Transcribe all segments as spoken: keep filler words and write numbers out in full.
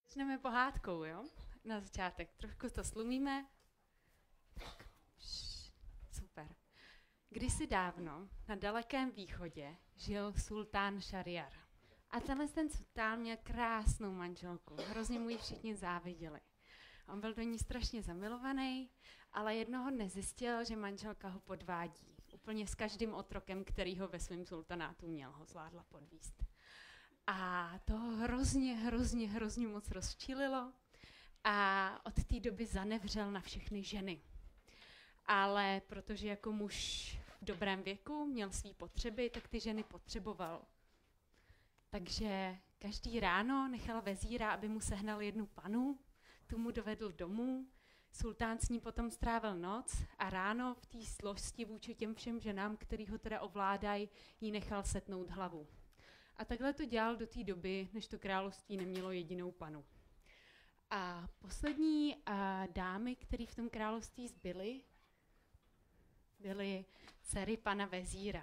Začneme pohádkou, jo? Na začátek. Trošku to slumíme. Tak, pš, super. Kdysi dávno na dalekém východě žil sultán Šariar. A tenhle ten sultán měl krásnou manželku. Hrozně mu ji všichni záviděli. On byl do ní strašně zamilovaný, ale jednoho dne zjistil, že manželka ho podvádí. Úplně s každým otrokem, který ho ve svém sultanátu měl, ho zvládla podvíst. A to hrozně, hrozně, hrozně moc rozčílilo a od té doby zanevřel na všechny ženy. Ale protože jako muž v dobrém věku měl své potřeby, tak ty ženy potřeboval. Takže každý ráno nechal vezíra, aby mu sehnal jednu panu, tu mu dovedl domů, sultán s ní potom strávil noc a ráno v té složsti vůči těm všem ženám, který ho teda ovládají, jí nechal setnout hlavu. A takhle to dělal do té doby, než to království nemělo jedinou panu. A poslední a dámy, které v tom království zbyly, byly dcery pana vezíra.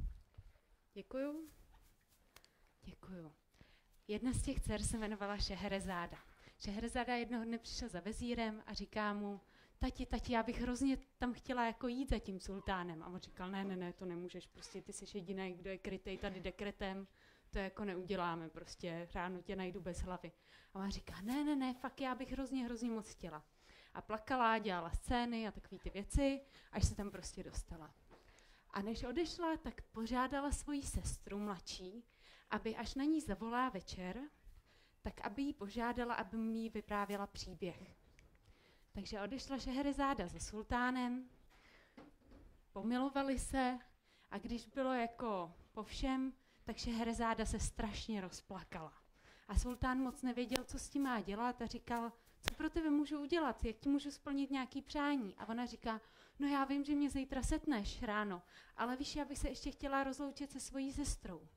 Děkuju. Děkuju. Jedna z těch dcer se jmenovala Šehrezáda. Šehrezáda jednoho dne přišla za vezírem a říká mu, tati, tati, já bych hrozně tam chtěla jako jít za tím sultánem. A on říkal, ne, ne, ne, to nemůžeš, prostě ty jsi jediný, kdo je krytej tady dekretem, to jako neuděláme, prostě ráno tě najdu bez hlavy. A ona říká, ne, ne, ne, fakt já bych hrozně, hrozně moc chtěla. A plakala, dělala scény a takové ty věci, až se tam prostě dostala. A než odešla, tak požádala svoji sestru mladší, aby až na ní zavolá večer, tak aby jí požádala, aby mu jí vyprávěla příběh. Takže odešla Šehrezáda za sultánem, pomilovali se a když bylo jako po všem, tak Šehrezáda se strašně rozplakala. A sultán moc nevěděl, co s tím má dělat a říkal, co pro tebe můžu udělat, jak ti můžu splnit nějaký přání. A ona říká, no já vím, že mě zítra setneš ráno, ale víš, já bych se ještě chtěla rozloučit se svojí sestrou.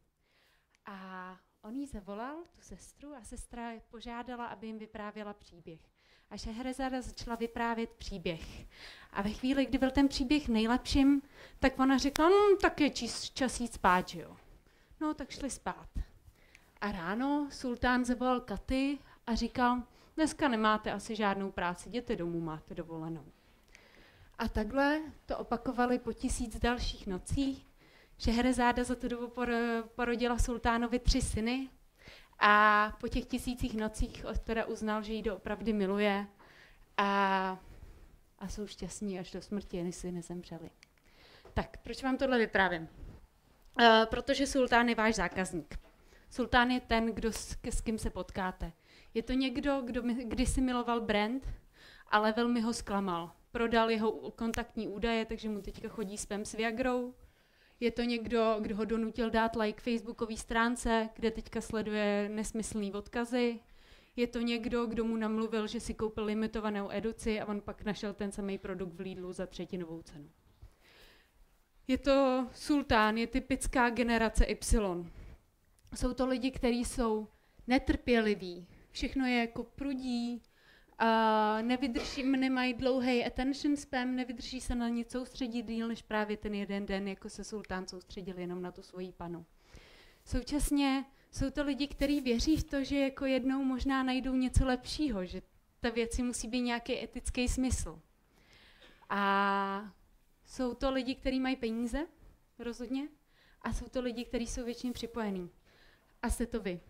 A on jí zavolal, tu sestru, a sestra požádala, aby jim vyprávěla příběh. A Šehrezáda začala vyprávět příběh. A ve chvíli, kdy byl ten příběh nejlepším, tak ona řekla, no tak je čas, čas jít spát, že jo. No, tak šli spát. A ráno sultán zavolal Katy a říkal, dneska nemáte asi žádnou práci, jděte domů, máte dovolenou. A takhle to opakovali po tisíc dalších nocí. Šehrezáda za tu dobu porodila sultánovi tři syny a po těch tisících nocích teda uznal, že jí doopravdy miluje a, a jsou šťastní až do smrti, než si nezemřeli. Tak, proč vám tohle vyprávím? Uh, protože sultán je váš zákazník. Sultán je ten, kdo s, s kým se potkáte. Je to někdo, kdo mi, kdysi miloval brand, ale velmi ho zklamal. Prodal jeho kontaktní údaje, takže mu teďka chodí spam s Viagrou. Je to někdo, kdo ho donutil dát like facebookové stránce, kde teďka sleduje nesmyslný odkazy. Je to někdo, kdo mu namluvil, že si koupil limitovanou edici a on pak našel ten samý produkt v Lidlu za třetinovou cenu. Je to sultán, je typická generace Y. Jsou to lidi, kteří jsou netrpěliví, všechno je jako prudí, a nevydrží, nemají dlouhý attention span, nevydrží se na nic soustředit díl, než právě ten jeden den, jako se sultán soustředil jenom na tu svoji panu. Současně jsou to lidi, kteří věří v to, že jako jednou možná najdou něco lepšího, že ta věci musí být nějaký etický smysl. A jsou to lidi, kteří mají peníze, rozhodně, a jsou to lidi, kteří jsou většině připojení. A jste to vy.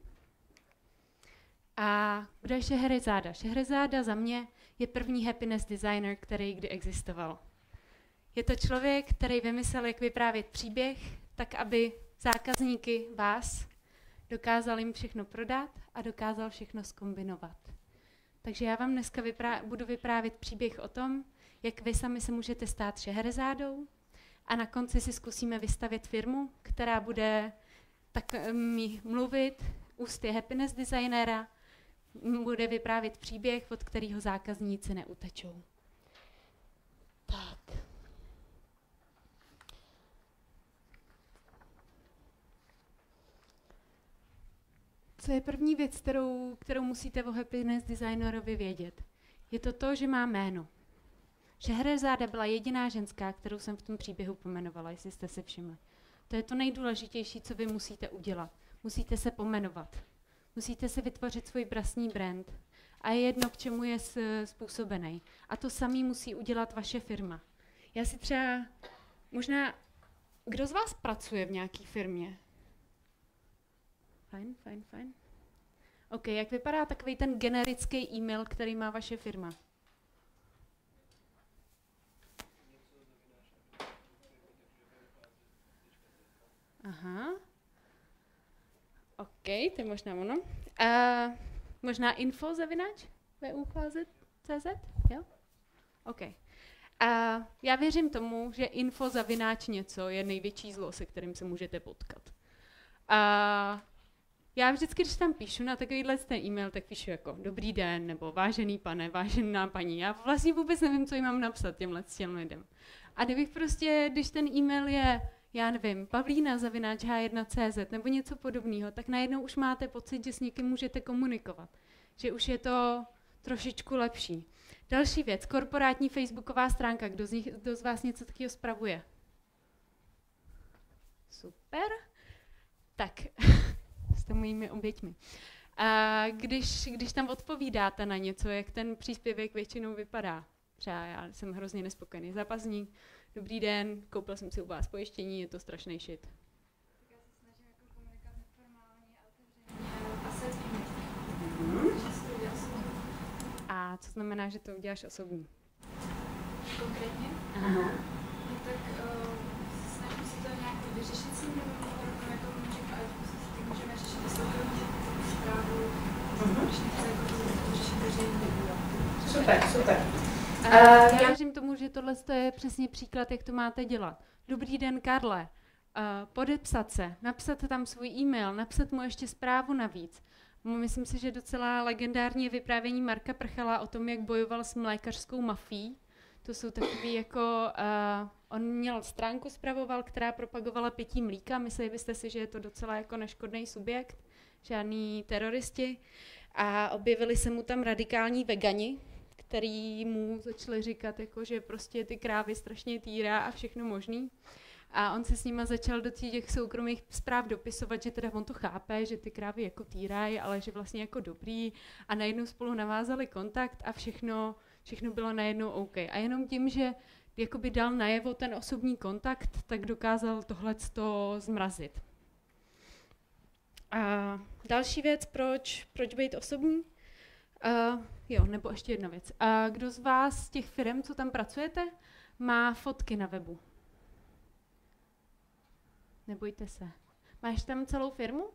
A kdo je Šehrezáda? Šehrezáda za mě je první happiness designer, který kdy existoval. Je to člověk, který vymyslel, jak vyprávět příběh, tak aby zákazníky vás dokázal jim všechno prodat a dokázal všechno zkombinovat. Takže já vám dneska vyprá- budu vyprávět příběh o tom, jak vy sami se můžete stát Šehrezádou a na konci si zkusíme vystavět firmu, která bude tak um, mluvit ústy happiness designera, bude vyprávět příběh, od kterého zákazníci neutečou. Tak. Co je první věc, kterou, kterou musíte o happiness designerovi vědět? Je to to, že má jméno. Šehrezáda byla jediná ženská, kterou jsem v tom příběhu pomenovala, jestli jste si všimli. To je to nejdůležitější, co vy musíte udělat. Musíte se pomenovat. Musíte si vytvořit svůj vlastní brand. A je jedno, k čemu je způsobený. A to samý musí udělat vaše firma. Já si třeba, možná, kdo z vás pracuje v nějaké firmě? Fajn, fajn, fajn. OK, jak vypadá takový ten generický e-mail, který má vaše firma? Aha. OK, to je možná ono. Uh, možná info zavináč V U H Z tečka C Z? Jo? OK. Uh, já věřím tomu, že info zavináč něco je největší zlo, se kterým se můžete potkat. Uh, já vždycky, když tam píšu na takovýhle ten e-mail, tak píšu jako dobrý den, nebo vážený pane, vážená paní. Já vlastně vůbec nevím, co jim mám napsat těmhle těm lidem. A kdybych prostě, když ten e-mail je, já nevím, Pavlína zavináč H jedna tečka C Z nebo něco podobného, tak najednou už máte pocit, že s někým můžete komunikovat. Že už je to trošičku lepší. Další věc, korporátní facebooková stránka. Kdo z, nich, kdo z vás něco takového spravuje? Super. Tak, jste mojimi oběťmi. A když, když tam odpovídáte na něco, jak ten příspěvek většinou vypadá. Třeba já jsem hrozně nespokojený zápasník. Dobrý den, koupil jsem si u vás pojištění, je to strašný shit. Tak já se snažím jako komunikovat neformálně a otevřeně a asertivně. A co znamená, že to uděláš osobní? Konkrétně? Aha. No, tak uh, snažím si to nějak vyřešit si, nebo rovnou jako můžeme, ať si můžeme řešit i soukromí zprávu, když nechce jako to řešit veřejně. Super, super. Uh, já věřím tomu, že tohle je přesně příklad, jak to máte dělat. Dobrý den, Karle. Uh, podepsat se, napsat tam svůj e-mail, napsat mu ještě zprávu navíc. Myslím si, že docela legendární vyprávění Marka Prchala o tom, jak bojoval s mlékařskou mafií. To jsou takový jako, uh, on měl stránku spravoval, která propagovala pití mlíka. Mysleli byste si, že je to docela jako neškodný subjekt, žádný teroristi. A objevili se mu tam radikální vegani, který mu začali říkat, jako, že prostě ty krávy strašně týrá a všechno možný. A on se s nima začal do těch soukromých zpráv dopisovat, že teda on to chápe, že ty krávy jako týrají, ale že vlastně jako dobrý. A najednou spolu navázali kontakt a všechno, všechno bylo najednou OK. A jenom tím, že jakoby dal najevo ten osobní kontakt, tak dokázal tohleto zmrazit. A další věc, proč, proč být osobní? Uh, jo, nebo ještě jedna věc. Uh, kdo z vás z těch firm, co tam pracujete, má fotky na webu? Nebojte se. Máš tam celou firmu?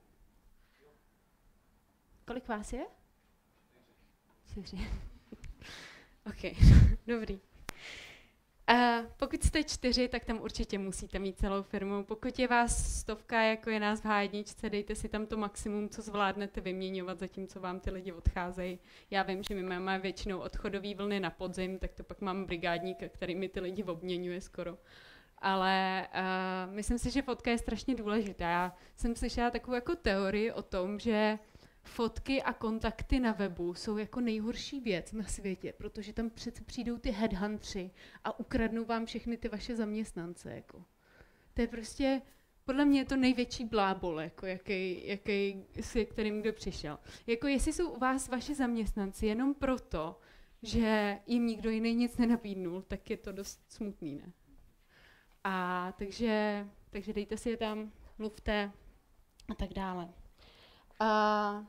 Kolik vás je? Čtyři. OK, dobrý. Uh, pokud jste čtyři, tak tam určitě musíte mít celou firmu. Pokud je vás stovka, jako je nás v H jedna, dejte si tam to maximum, co zvládnete vyměňovat, zatímco vám ty lidi odcházejí. Já vím, že my máme většinou odchodové vlny na podzim, tak to pak mám brigádníka, který mi ty lidi obměňuje skoro. Ale uh, myslím si, že fotka je strašně důležitá. Já jsem slyšela takovou jako teorii o tom, že fotky a kontakty na webu jsou jako nejhorší věc na světě, protože tam přece přijdou ty headhuntři a ukradnou vám všechny ty vaše zaměstnance. Jako. To je prostě, podle mě je to největší blábol, jako jaký, jaký, s kterým kdo přišel. Jako jestli jsou u vás vaši zaměstnanci jenom proto, že jim nikdo jiný nic nenabídnul, tak je to dost smutný, ne? A takže, takže dejte si je tam, mluvte a tak dále. A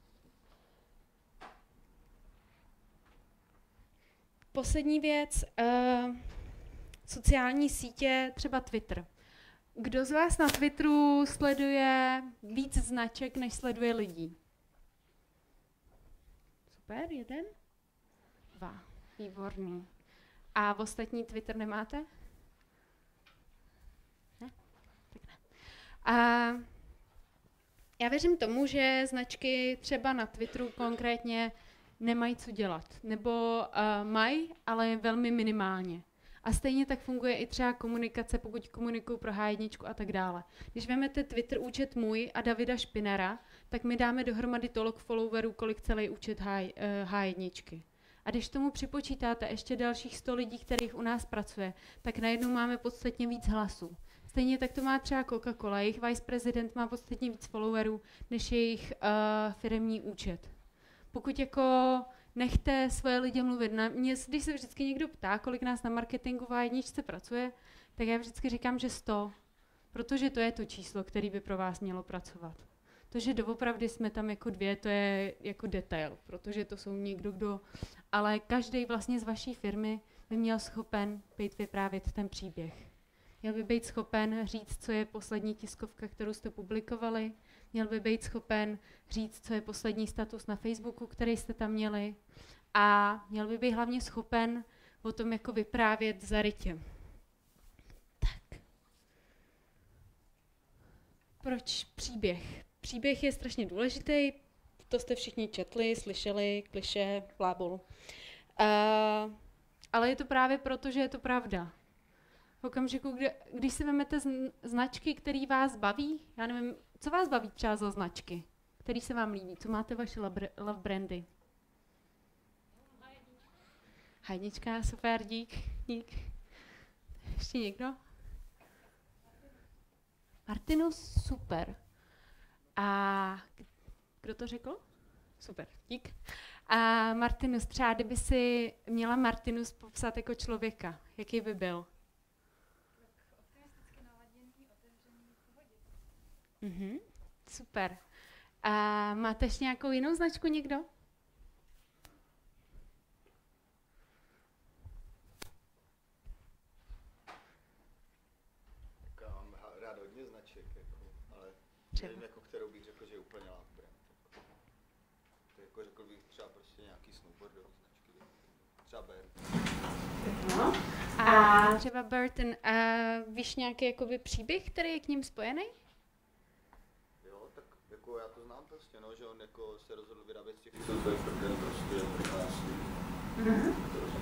poslední věc, uh, sociální sítě, třeba Twitter. Kdo z vás na Twitteru sleduje víc značek, než sleduje lidí? Super, jeden? Dva, výborný. A v ostatní Twitter nemáte? Ne? Tak ne. A já věřím tomu, že značky třeba na Twitteru konkrétně nemají co dělat. Nebo uh, mají, ale velmi minimálně. A stejně tak funguje i třeba komunikace, pokud komunikuju pro H jedna a tak dále. Když vezmete Twitter účet můj a Davida Špinera, tak my dáme dohromady tolik followerů, kolik celý účet H, uh, H jedna. A když tomu připočítáte ještě dalších sto lidí, kterých u nás pracuje, tak najednou máme podstatně víc hlasů. Stejně tak to má třeba Coca-Cola. Jejich viceprezident má podstatně víc followerů než jejich uh, firemní účet. Pokud jako nechte svoje lidi mluvit. Na mě, když se vždycky někdo ptá, kolik nás na marketingová jedničce pracuje, tak já vždycky říkám, že sto. Protože to je to číslo, které by pro vás mělo pracovat. To, že doopravdy jsme tam jako dvě, to je jako detail, protože to jsou někdo, kdo... Ale každý vlastně z vaší firmy by měl schopen být vyprávět ten příběh. Měl by být schopen říct, co je poslední tiskovka, kterou jste publikovali. Měl by být schopen říct, co je poslední status na Facebooku, který jste tam měli. A měl by být hlavně schopen o tom jako vyprávět zarytě. Tak. Proč příběh? Příběh je strašně důležitý, to jste všichni četli, slyšeli, klišé, blábol. Uh, ale je to právě proto, že je to pravda. V okamžiku, kdy, když si vezmete značky, které vás baví, já nevím, co vás baví třeba za značky, které se vám líbí, co máte vaše love brandy? Hajnička, super, dík, dík. Ještě někdo? Martinus, super. A kdo to řekl? Super, dík. A Martinus, třeba kdyby si měla Martinus popsat jako člověka, jaký by byl? Optimisticky naladěný, otevřený, v pohodě. Mhm, super. A máte ještě nějakou jinou značku někdo? Já mám rád hodně značek, jako, ale Třeba. nevím, jako, kterou bych řekl, že je úplně love brand. Jako. To jako řekl bych třeba prostě nějaký snowboardový značky, třeba Bear. No. A třeba Burton, a víš nějaký jakoby příběh, který je k ním spojený? Jo, tak jako já to znám prostě, no, že on jako se rozhodl vyrábět z těch filtrů, protože prostě je krásný. Mhm.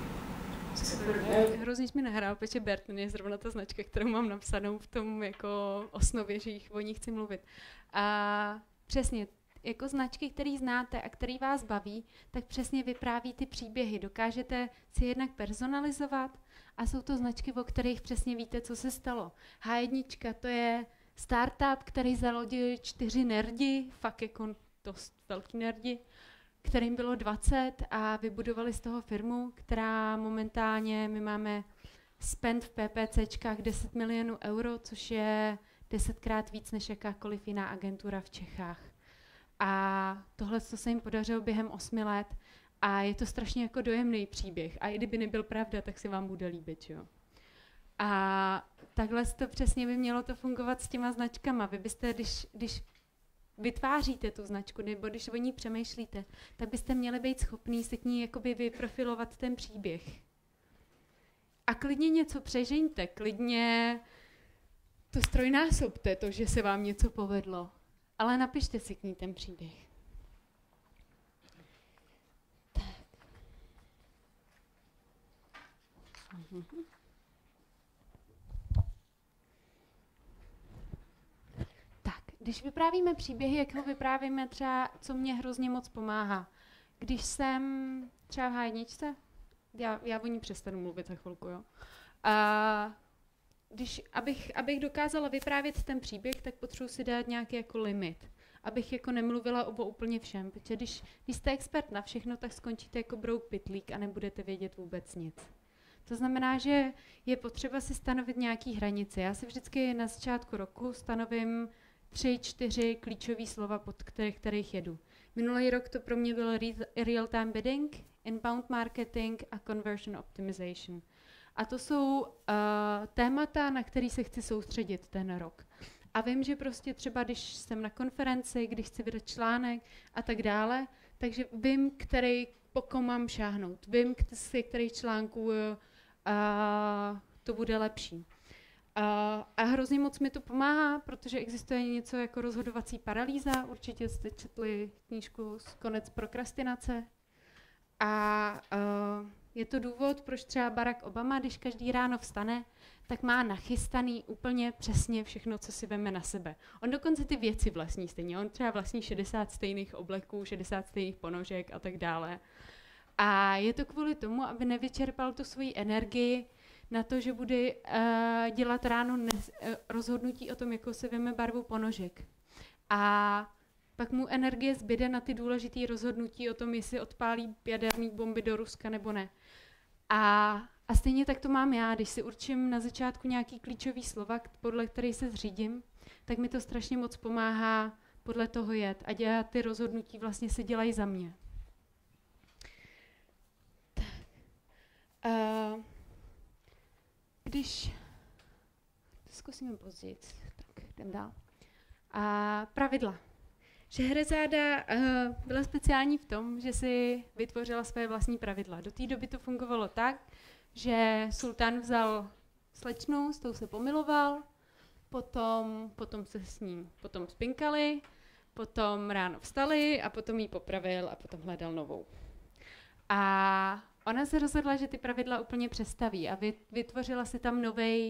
Hrozně mi nahrál, protože Burton je zrovna ta značka, kterou mám napsanou v tom jako osnově, že jich o ní chci mluvit. A přesně, jako značky, které znáte a které vás baví, tak přesně vypráví ty příběhy. Dokážete si jednak personalizovat a jsou to značky, o kterých přesně víte, co se stalo. H jedna to je startup, který zalodili čtyři nerdi, fakt jako dost velký nerdi, kterým bylo dvacet a vybudovali z toho firmu, která momentálně, my máme spend v PPCčkách deset milionů euro, což je desetkrát víc než jakákoliv jiná agentura v Čechách. A tohle se jim podařilo během osmi let a je to strašně jako dojemný příběh. A i kdyby nebyl pravda, tak si vám bude líbit, jo. A takhle to přesně by mělo to fungovat s těma značkama. Vy byste, když, když vytváříte tu značku, nebo když o ní přemýšlíte, tak byste měli být schopní si k ní jakoby vyprofilovat ten příběh. A klidně něco přežeňte, klidně to strojnásobte, to, že se vám něco povedlo. Ale napište si k ní ten příběh. Tak. Mhm. Tak, když vyprávíme příběhy, jak ho vyprávíme třeba, co mě hrozně moc pomáhá. Když jsem třeba v H jedna, já, já o ní přestanu mluvit za chvilku, jo. A když, abych, abych dokázala vyprávět ten příběh, tak potřebuji si dát nějaký jako limit. Abych jako nemluvila o úplně všem, protože když, když jste expert na všechno, tak skončíte jako brouk pytlík a nebudete vědět vůbec nic. To znamená, že je potřeba si stanovit nějaký hranice. Já si vždycky na začátku roku stanovím tři, čtyři klíčové slova, pod kterých, kterých jedu. Minulý rok to pro mě byl real-time bidding, inbound marketing a conversion optimization. A to jsou uh, témata, na které se chci soustředit ten rok. A vím, že prostě třeba, když jsem na konferenci, když chci vydat článek a tak dále, takže vím, který, po kom mám šáhnout. Vím, z kterých článků uh, to bude lepší. Uh, a hrozně moc mi to pomáhá, protože existuje něco jako rozhodovací paralýza. Určitě jste četli knížku Konec prokrastinace. A uh, je to důvod, proč třeba Barack Obama, když každý ráno vstane, tak má nachystaný úplně přesně všechno, co si veme na sebe. On dokonce ty věci vlastní stejně. On třeba vlastní šedesát stejných obleků, šedesát stejných ponožek a tak dále. A je to kvůli tomu, aby nevyčerpal tu svoji energii na to, že bude uh, dělat ráno nez, uh, rozhodnutí o tom, jakou se veme barvu ponožek. A pak mu energie zbyde na ty důležité rozhodnutí o tom, jestli odpálí jaderné bomby do Ruska nebo ne. A, a stejně tak to mám já, když si určím na začátku nějaký klíčový slova, podle kterých se zřídím, tak mi to strašně moc pomáhá podle toho jet a dělat ty rozhodnutí vlastně se dělají za mě. Tak. Uh, když... To zkusíme později. Tak, jdem dál. A pravidla. Šehrezáda uh, byla speciální v tom, že si vytvořila své vlastní pravidla. Do té doby to fungovalo tak, že sultán vzal slečnu, s tou se pomiloval, potom, potom se s ním potom spinkali, potom ráno vstali a potom ji popravil a potom hledal novou. A ona se rozhodla, že ty pravidla úplně přestaví a vytvořila si tam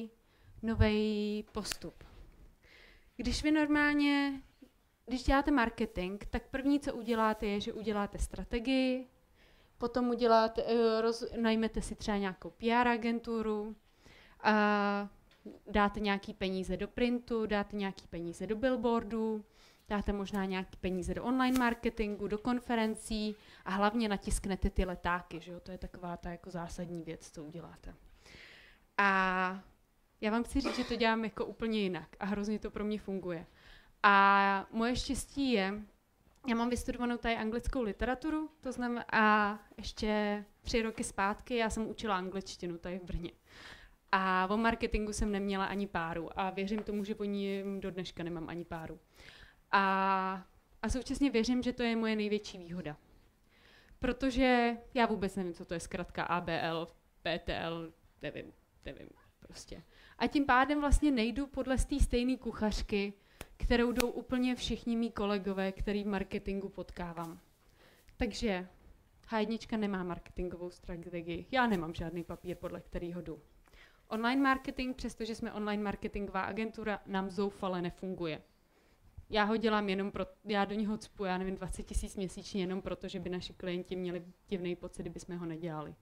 nový postup. Když vy normálně, když děláte marketing, tak první, co uděláte, je, že uděláte strategii, potom uděláte, roz, najmete si třeba nějakou P R agenturu, a dáte nějaký peníze do printu, dáte nějaký peníze do billboardu, dáte možná nějaký peníze do online marketingu, do konferencí a hlavně natisknete ty letáky, že jo? To je taková ta jako zásadní věc, co uděláte. A já vám chci říct, že to dělám jako úplně jinak a hrozně to pro mě funguje. A moje štěstí je, já mám vystudovanou tady anglickou literaturu, to znamená, a ještě tři roky zpátky já jsem učila angličtinu tady v Brně. A o marketingu jsem neměla ani páru a věřím tomu, že po ní do dneška nemám ani páru. A, a současně věřím, že to je moje největší výhoda. Protože já vůbec nevím, co to je zkratka A B L, P T L, nevím, nevím prostě. A tím pádem vlastně nejdu podle té stejné kuchařky, kterou jdou úplně všichni mý kolegové, který v marketingu potkávám. Takže H jedna nemá marketingovou strategii. Já nemám žádný papír, podle kterého jdu. Online marketing, přestože jsme online marketingová agentura, nám zoufale nefunguje. Já ho dělám jenom pro, já do něho cpu, já nevím, dvacet tisíc měsíčně jenom proto, že by naši klienti měli divný pocit, kdyby jsme ho nedělali.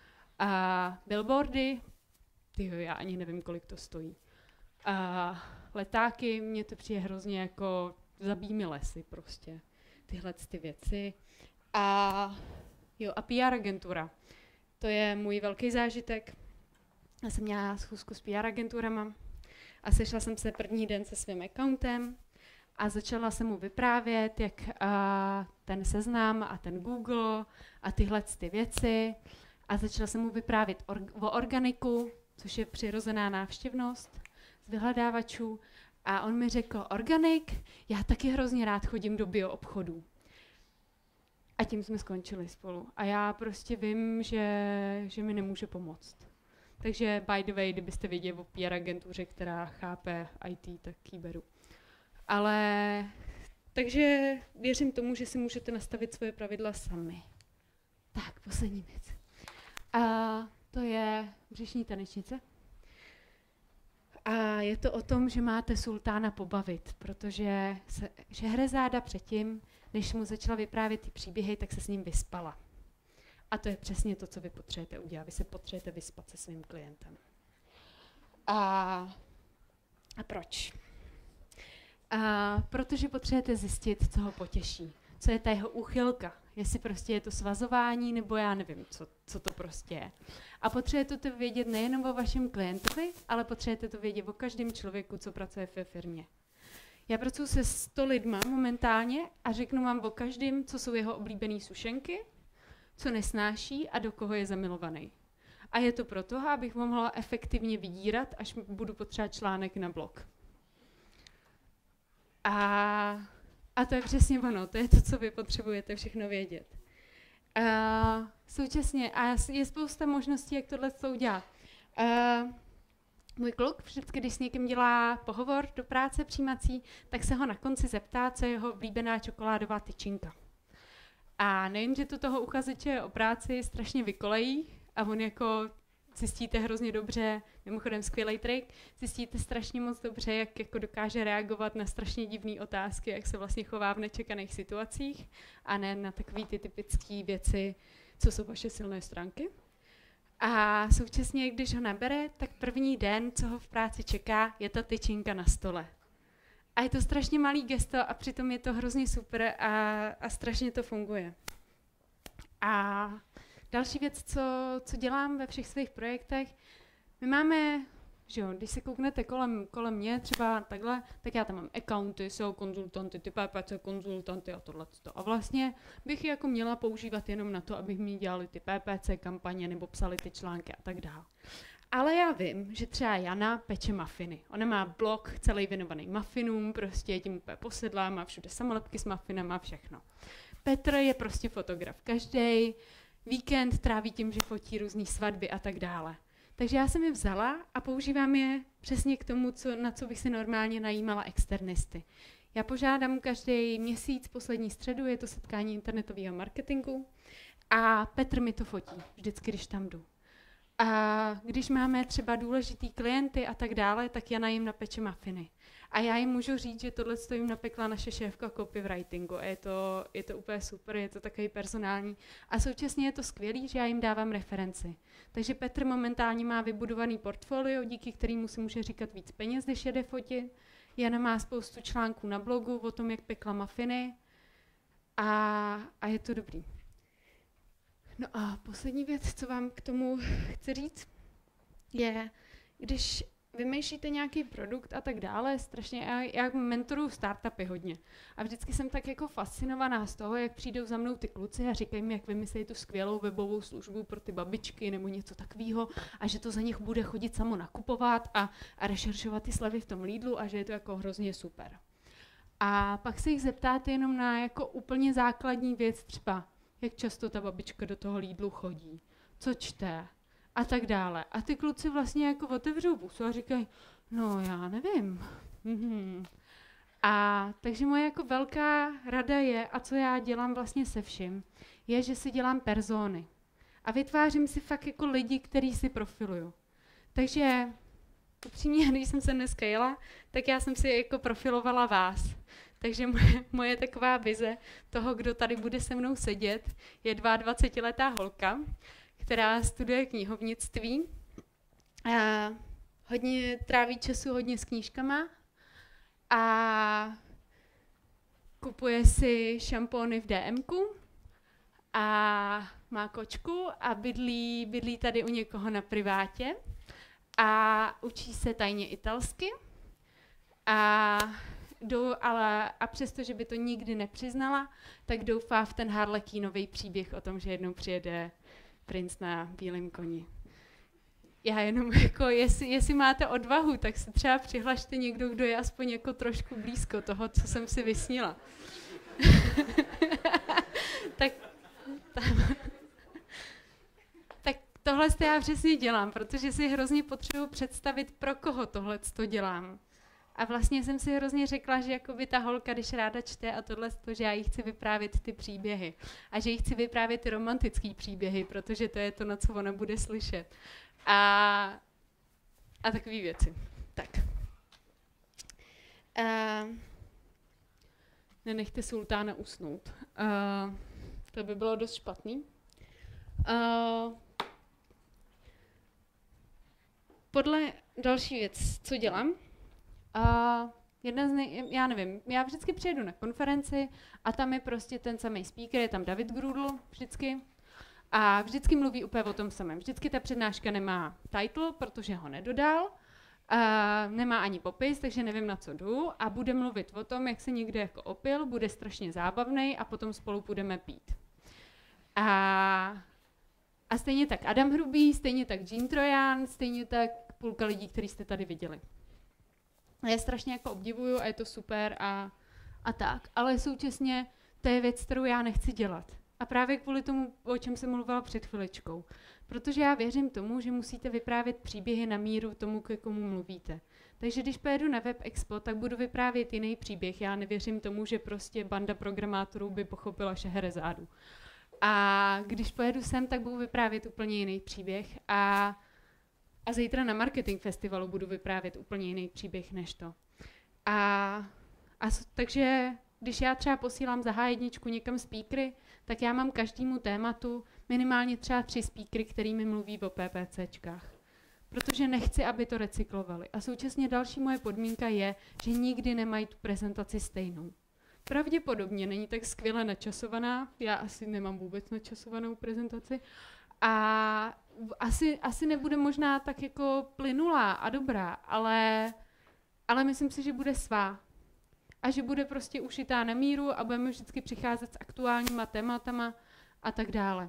A billboardy, tyjo, já ani nevím, kolik to stojí. A letáky, mně to přijde hrozně jako zabíjí mi lesy prostě, tyhle ty věci. A jo, a P R agentura, to je můj velký zážitek. Já jsem měla schůzku s P R agenturama a sešla jsem se první den se svým accountem a začala jsem mu vyprávět, jak a, ten Seznam a ten Google a tyhle ty věci. A začala jsem mu vyprávět or- o organiku, což je přirozená návštěvnost z vyhledávačů. A on mi řekl, organik, já taky hrozně rád chodím do bioobchodů. A tím jsme skončili spolu. A já prostě vím, že, že mi nemůže pomoct. Takže by the way, kdybyste věděli o P R agentuře, která chápe I T, tak ji beru. Ale takže věřím tomu, že si můžete nastavit svoje pravidla sami. Tak, poslední věc. A to je břišní tanečnice. A je to o tom, že máte sultána pobavit, protože se Šehrezáda předtím, než mu začala vyprávět ty příběhy, tak se s ním vyspala. A to je přesně to, co vy potřebujete udělat. Vy se potřebujete vyspat se svým klientem. A, a proč? A protože potřebujete zjistit, co ho potěší. Co je ta jeho úchylka. Jestli prostě je to svazování, nebo já nevím, co, co to prostě je. A potřebujete to vědět nejenom o vašem klientovi, ale potřebujete to vědět o každém člověku, co pracuje ve firmě. Já pracuji se sto lidma momentálně a řeknu vám o každém, co jsou jeho oblíbené sušenky, co nesnáší a do koho je zamilovaný. A je to proto, abych mohla efektivně vydírat, až budu potřebovat článek na blog. A, a to je přesně ono, to je to, co vy potřebujete všechno vědět. A současně, a je spousta možností, jak tohle udělat. A můj kluk vždycky, když s někým dělá pohovor do práce přijímací, tak se ho na konci zeptá, co je jeho oblíbená čokoládová tyčinka. A nevím, že to toho uchazeče o práci strašně vykolejí a on jako zjistíte hrozně dobře, mimochodem skvělý trik, zjistíte strašně moc dobře, jak jako dokáže reagovat na strašně divné otázky, jak se vlastně chová v nečekaných situacích a ne na takové ty typické věci, co jsou vaše silné stránky. A současně, když ho nabere, tak první den, co ho v práci čeká, je ta tyčinka na stole. A je to strašně malý gesto a přitom je to hrozně super a, a strašně to funguje. A další věc, co, co dělám ve všech svých projektech, my máme, že jo, když se kouknete kolem, kolem mě, třeba takhle, tak já tam mám accounty, S E O konzultanty, ty P P C konzultanty a tohleto. A vlastně bych je jako měla používat jenom na to, abych mi dělali ty P P C kampaně nebo psali ty články a tak dále. Ale já vím, že třeba Jana peče mafiny. Ona má blog celý věnovaný mafinům, prostě je tím úplně posedlá, má všude samolepky s mafinama, všechno. Petr je prostě fotograf. Každý víkend tráví tím, že fotí různý svatby a tak dále. Takže já jsem je vzala a používám je přesně k tomu, co, na co bych si normálně najímala externisty. Já požádám každý měsíc, poslední středu, je to setkání internetového marketingu a Petr mi to fotí, vždycky, když tam jdu. A když máme třeba důležitý klienty a tak dále, tak Jana jim napeče mafiny. A já jim můžu říct, že tohle jim napekla naše šéfka copywritingu. A je to, je to úplně super, je to takový personální. A současně je to skvělý, že já jim dávám referenci. Takže Petr momentálně má vybudovaný portfolio, díky kterému si může říkat víc peněz, když jede fotit. Jana má spoustu článků na blogu o tom, jak pekla mafiny. A, a je to dobrý. No a poslední věc, co vám k tomu chci říct, je, když vymýšlíte nějaký produkt a tak dále, strašně, já, já mentoruju startupy hodně. A vždycky jsem tak jako fascinovaná z toho, jak přijdou za mnou ty kluci a říkají mi, jak vymyslí tu skvělou webovou službu pro ty babičky nebo něco takového a že to za nich bude chodit samo nakupovat a, a rešeršovat ty slevy v tom Lidlu a že je to jako hrozně super. A pak se jich zeptáte jenom na jako úplně základní věc, třeba jak často ta babička do toho Lidlu chodí, co čte a tak dále. A ty kluci vlastně jako otevřou pusu a říkají, no já nevím. Mhm. A takže moje jako velká rada je, a co já dělám vlastně se vším, je, že si dělám persony. A vytvářím si fakt jako lidi, který si profiluju. Takže upřímně, když jsem se dneska jela, tak já jsem si jako profilovala vás. Takže moje, moje taková vize toho, kdo tady bude se mnou sedět, je dvacetiletá holka, která studuje knihovnictví. A hodně tráví času hodně s knížkama a kupuje si šampóny v D M ku a má kočku a bydlí, bydlí tady u někoho na privátě a učí se tajně italsky a Do, ale, a přesto, že by to nikdy nepřiznala, tak doufá v ten harlekínový příběh o tom, že jednou přijede princ na bílém koni. Já jenom jako, jestli, jestli máte odvahu, tak se třeba přihlašte někdo, kdo je aspoň jako trošku blízko toho, co jsem si vysnila. tak, tam, tak tohle já přesně dělám, protože si hrozně potřebuji představit, pro koho tohle to dělám. A vlastně jsem si hrozně řekla, že jakoby ta holka, když ráda čte a tohle, že já jí chci vyprávět ty příběhy. A že jí chci vyprávět ty romantický příběhy, protože to je to, na co ona bude slyšet. A, a takové věci. Tak. Uh, nenechte sultána usnout. Uh, to by bylo dost špatný. Uh, podle další věc, co dělám, Uh, jedna z nej, já nevím, já vždycky přijedu na konferenci a tam je prostě ten samý speaker, je tam David Grudl vždycky a vždycky mluví úplně o tom samém. Vždycky ta přednáška nemá title, protože ho nedodal, uh, nemá ani popis, takže nevím, na co jdu a bude mluvit o tom, jak se někde jako opil, bude strašně zábavnej a potom spolu půjdeme pít. A, a stejně tak Adam Hrubý, stejně tak Jean Trojan, stejně tak půlka lidí, který jste tady viděli. Já je strašně jako obdivuju a je to super a, a tak, ale současně to je věc, kterou já nechci dělat. A právě kvůli tomu, o čem jsem mluvila před chviličkou. Protože já věřím tomu, že musíte vyprávět příběhy na míru tomu, k komu mluvíte. Takže když pojedu na Web Expo, tak budu vyprávět jiný příběh. Já nevěřím tomu, že prostě banda programátorů by pochopila Šeherezádu. A když pojedu sem, tak budu vyprávět úplně jiný příběh. A A zítra na marketing festivalu budu vyprávět úplně jiný příběh než to. A, a takže když já třeba posílám za há jedna někam speakery, tak já mám každému tématu minimálně třeba tři speakery, kterými mluví o PPCčkách. Protože nechci, aby to recyklovali. A současně další moje podmínka je, že nikdy nemají tu prezentaci stejnou. Pravděpodobně není tak skvěle načasovaná, já asi nemám vůbec načasovanou prezentaci, a asi, asi nebude možná tak jako plynulá a dobrá, ale, ale myslím si, že bude svá. A že bude prostě ušitá na míru a budeme vždycky přicházet s aktuálníma tématama a tak dále.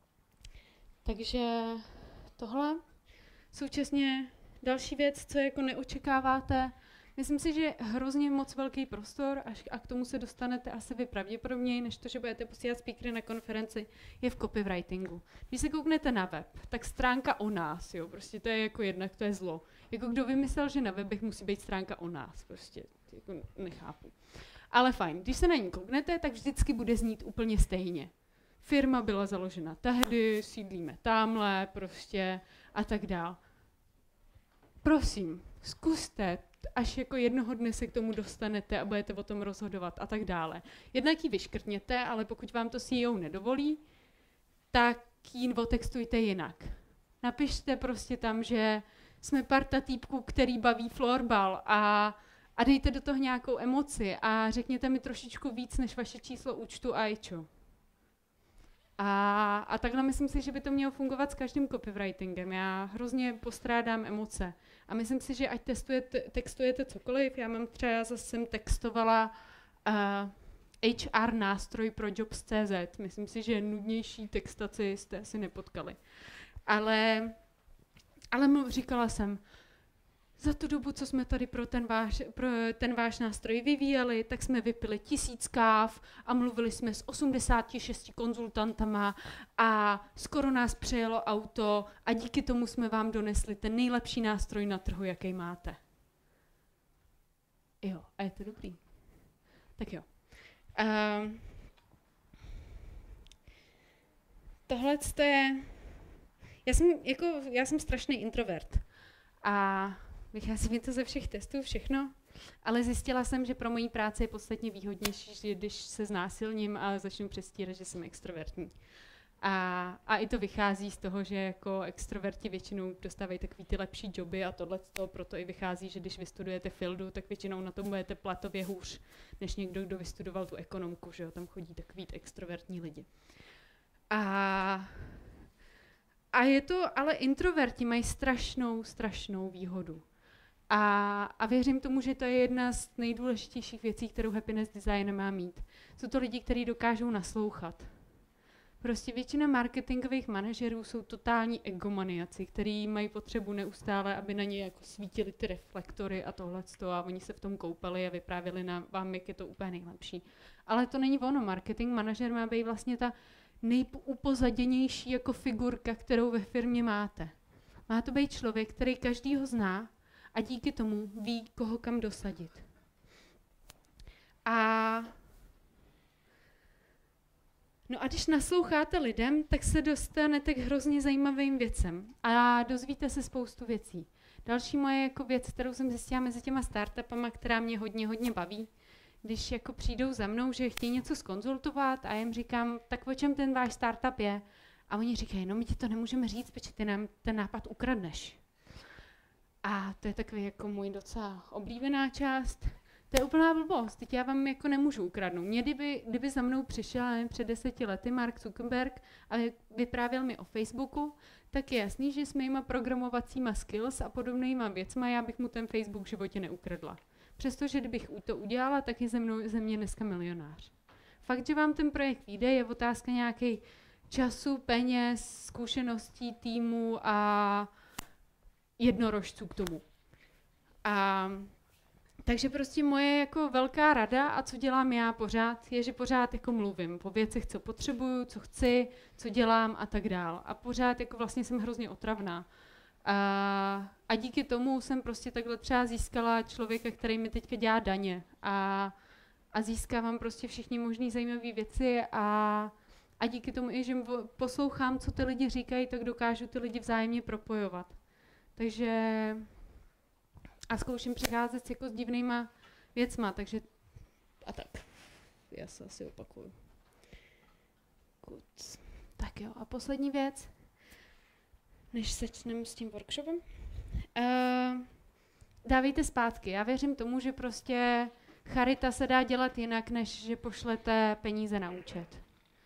Takže tohle. Současně další věc, co jako neočekáváte, myslím si, že hrozně moc velký prostor, až a k tomu se dostanete asi vy pravděpodobněji, než to, že budete posílat speakery na konferenci, je v copywritingu. Když se kouknete na web, tak stránka o nás, jo, prostě to je jako jednak, to je zlo. Jako kdo vymyslel, že na webech musí být stránka o nás, prostě jako nechápu. Ale fajn, když se na ní kouknete, tak vždycky bude znít úplně stejně. Firma byla založena tehdy, sídlíme tamhle, prostě a tak dál. Prosím, zkuste, až jako jednoho dne se k tomu dostanete a budete o tom rozhodovat a tak dále. Jednak ji vyškrtněte, ale pokud vám to C E O nedovolí, tak ji otextujte jinak. Napište prostě tam, že jsme parta týpků, který baví florbal a, a dejte do toho nějakou emoci a řekněte mi trošičku víc než vaše číslo účtu a ičo. A, a takhle myslím si, že by to mělo fungovat s každým copywritingem. Já hrozně postrádám emoce. A myslím si, že ať testujete, textujete cokoliv, já mám třeba, já zase jsem textovala uh, H R nástroj pro jobs tečka cé zet. Myslím si, že nudnější textaci jste si nepotkali. Ale, ale mluv, říkala jsem, za tu dobu, co jsme tady pro ten, váš, pro ten váš nástroj vyvíjeli, tak jsme vypili tisíc káv a mluvili jsme s osmdesáti šesti konzultantama a skoro nás přejelo auto a díky tomu jsme vám donesli ten nejlepší nástroj na trhu, jaký máte. Jo, a je to dobrý. Tak jo. Um, Tohle je... Já jsem, jako, já jsem strašný introvert a vychází mi to ze všech testů, všechno, ale zjistila jsem, že pro moji práci je podstatně výhodnější, když se znásilním a začnu přestírat, že jsem extrovertní. A, a i to vychází z toho, že jako extroverti většinou dostávají takový ty lepší joby a tohle z toho proto i vychází, že když vystudujete fildu, tak většinou na tom budete platově hůř, než někdo, kdo vystudoval tu ekonomku, že jo, tam chodí takový extrovertní lidi. A... A je to, ale introverti mají strašnou, strašnou výhodu. A, a věřím tomu, že to je jedna z nejdůležitějších věcí, kterou happiness design má mít. Jsou to lidi, kteří dokážou naslouchat. Prostě většina marketingových manažerů jsou totální egomaniaci, kteří mají potřebu neustále, aby na ně jako svítily ty reflektory a tohleto a oni se v tom koupali a vyprávěli na vám, jak je to úplně nejlepší. Ale to není ono. Marketing manažer má být vlastně ta nejupozaděnější jako figurka, kterou ve firmě máte. Má to být člověk, který každýho zná a díky tomu ví, koho kam dosadit. A no a když nasloucháte lidem, tak se dostanete k hrozně zajímavým věcem a dozvíte se spoustu věcí. Další moje jako věc, kterou jsem zjistila mezi těma startupama, která mě hodně, hodně baví, když jako přijdou za mnou, že chtějí něco zkonzultovat a jim říkám, tak o čem ten váš startup je? A oni říkají, no my ti to nemůžeme říct, protože ty nám ten nápad ukradneš. A to je takový jako můj docela oblíbená část. To je úplná blbost, teď já vám jako nemůžu ukradnout. Mě kdyby, kdyby za mnou přišel nevím, před deseti lety Mark Zuckerberg a vyprávěl mi o Facebooku, tak je jasný, že s mýma programovacíma skills a podobnýma věcma já bych mu ten Facebook v životě neukradla. Přestože kdybych to udělala, tak je ze, mnou, ze mě dneska milionář. Fakt, že vám ten projekt vyjde, je otázka nějakých času, peněz, zkušeností týmu a jednorožců k tomu. A takže prostě moje jako velká rada a co dělám já pořád, je, že pořád jako mluvím o věcech, co potřebuju, co chci, co dělám a tak dál. A pořád jako vlastně jsem hrozně otravná. A, a díky tomu jsem prostě takhle třeba získala člověka, který mi teďka dělá daně. A, a získávám prostě všichni možný zajímavé věci a, a díky tomu i, že poslouchám, co ty lidi říkají, tak dokážu ty lidi vzájemně propojovat. Takže a zkouším přicházet jako s divnýma věcma, takže a tak. Já se asi opakuju. Kuc. Tak jo, a poslední věc, než začneme s tím workshopem. Uh, dávejte zpátky. Já věřím tomu, že prostě charita se dá dělat jinak, než že pošlete peníze na účet.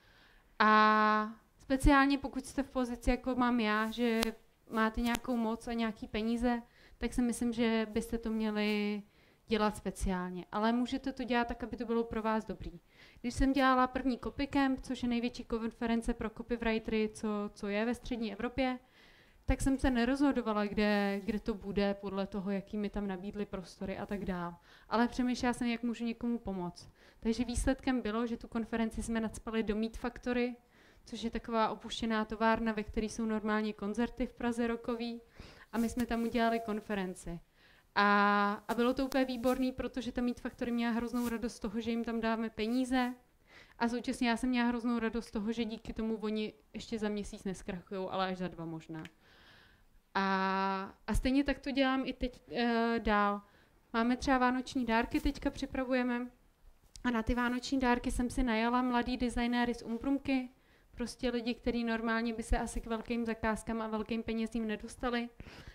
A speciálně pokud jste v pozici, jako mám já, že máte nějakou moc a nějaký peníze, tak si myslím, že byste to měli dělat speciálně. Ale můžete to dělat tak, aby to bylo pro vás dobrý. Když jsem dělala první CopyCamp, což je největší konference pro copywritery, co, co je ve střední Evropě, tak jsem se nerozhodovala, kde, kde to bude, podle toho, jaký mi tam nabídly prostory a tak dál. Ale přemýšlela jsem, jak můžu někomu pomoct. Takže výsledkem bylo, že tu konferenci jsme nacpali do Meat Factory, což je taková opuštěná továrna, ve které jsou normálně koncerty v Praze rockový. A my jsme tam udělali konferenci. A, a bylo to úplně výborný, protože ta Meat Factory měla hroznou radost z toho, že jim tam dáme peníze. A současně já jsem měla hroznou radost z toho, že díky tomu oni ještě za měsíc neskrachujou, ale až za dva možná. A, a stejně tak to dělám i teď e, dál. Máme třeba vánoční dárky, teďka připravujeme. A na ty vánoční dárky jsem si najala mladý designéry z Umprumky, prostě lidi, kteří normálně by se asi k velkým zakázkám a velkým penězím nedostali.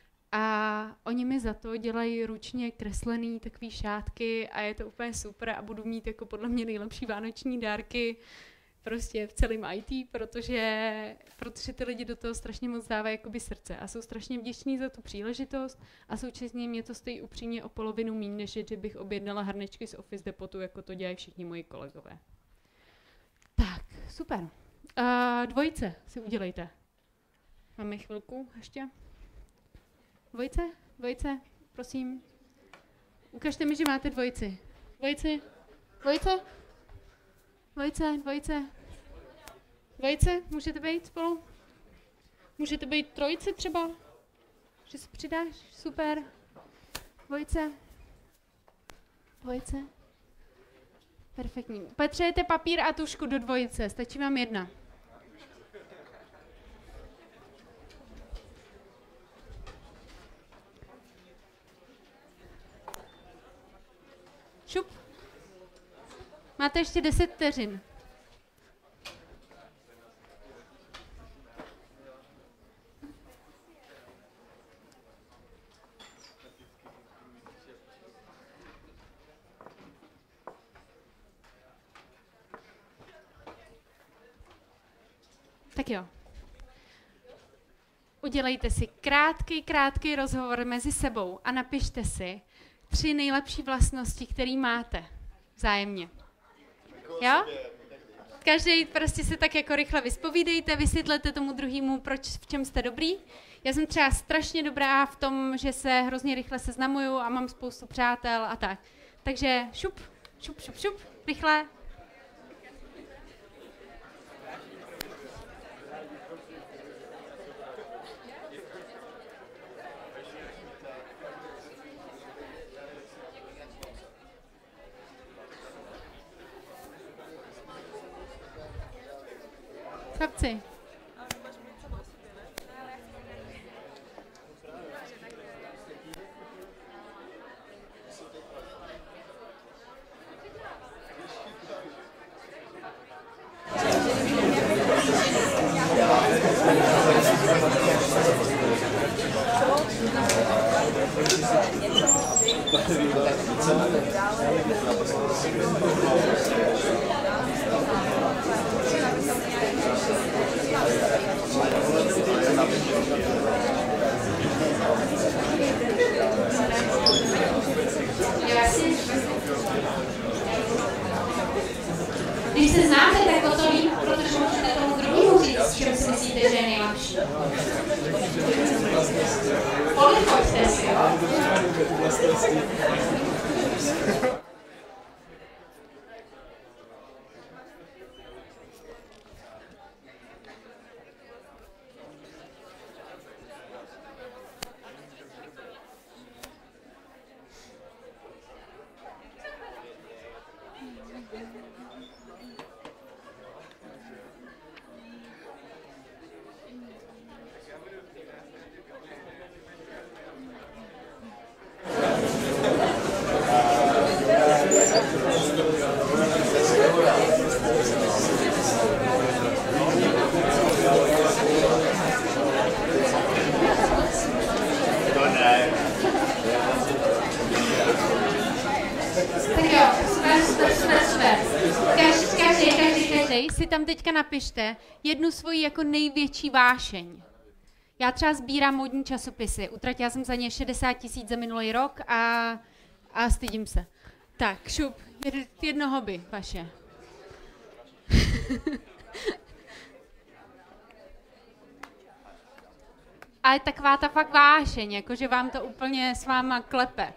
A oni mi za to dělají ručně kreslený takový šátky a je to úplně super a budu mít jako podle mě nejlepší vánoční dárky prostě v celém í té, protože, protože ty lidi do toho strašně moc dávají jakoby srdce a jsou strašně vděční za tu příležitost a současně mě to stojí upřímně o polovinu míň, než je, že bych objednala hrnečky z Office Depotu, jako to dělají všichni moji kolegové. Tak, super. Uh, dvojice si udělejte. Máme chvilku ještě. Dvojice? Dvojice? Prosím. Ukažte mi, že máte dvojici. Dvojici? Dvojice? Dvojice? Dvojice? Dvojice? Můžete být spolu? Můžete být trojice třeba? Že se přidáš? Super. Dvojice? Dvojice? Perfektní. Potřebujete papír a tušku do dvojice. Stačí vám jedna. Šup. Máte ještě deset vteřin. Tak jo. Udělejte si krátký, krátký rozhovor mezi sebou a napište si tři nejlepší vlastnosti, které máte vzájemně. Jo? Každý prostě se tak jako rychle vyspovídejte, vysvětlete tomu druhému, proč, v čem jste dobrý. Já jsem třeba strašně dobrá v tom, že se hrozně rychle seznamuju a mám spoustu přátel a tak. Takže šup, šup, šup, šup, rychle. Chlapci. Když se znáte, tak o to líp, protože můžete tomu druhému říct, čem si myslíte, že je nejlepší. Polichoďte si, jo? super, super, super, super. Každý, každý, každý, každý si tam teďka napište jednu svoji jako největší vášeň. Já třeba sbírám módní časopisy. Utratila jsem za ně šedesát tisíc za minulý rok a, a stydím se. Tak, šup, jedno hobby vaše. A je taková ta fakt vášeň, jakože vám to úplně s váma klepe.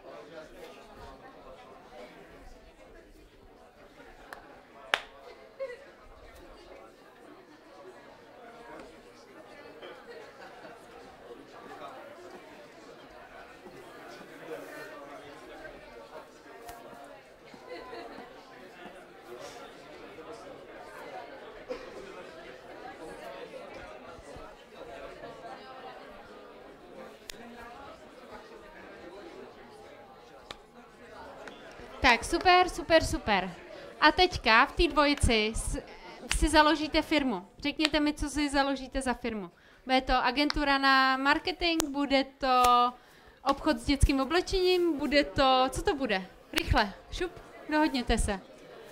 Tak, super, super, super. A teďka v té dvojici si založíte firmu. Řekněte mi, co si založíte za firmu. Bude to agentura na marketing, bude to obchod s dětským oblečením, bude to... Co to bude? Rychle, šup, dohodněte se.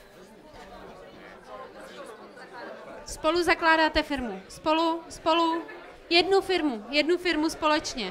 Spolu zakládáte firmu. Spolu, spolu, jednu firmu, jednu firmu společně.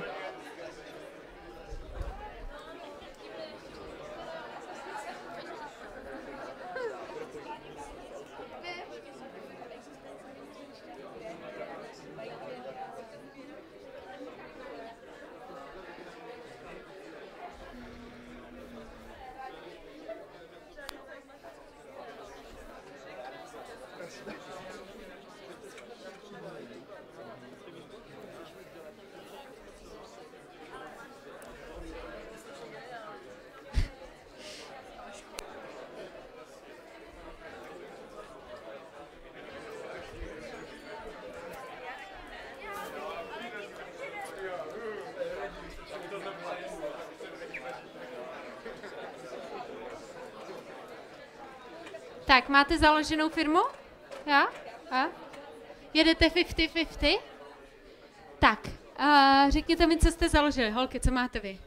Tak, máte založenou firmu? Já? A? Jedete padesát padesát? Tak, uh, řekněte mi, co jste založili. Holky, co máte vy?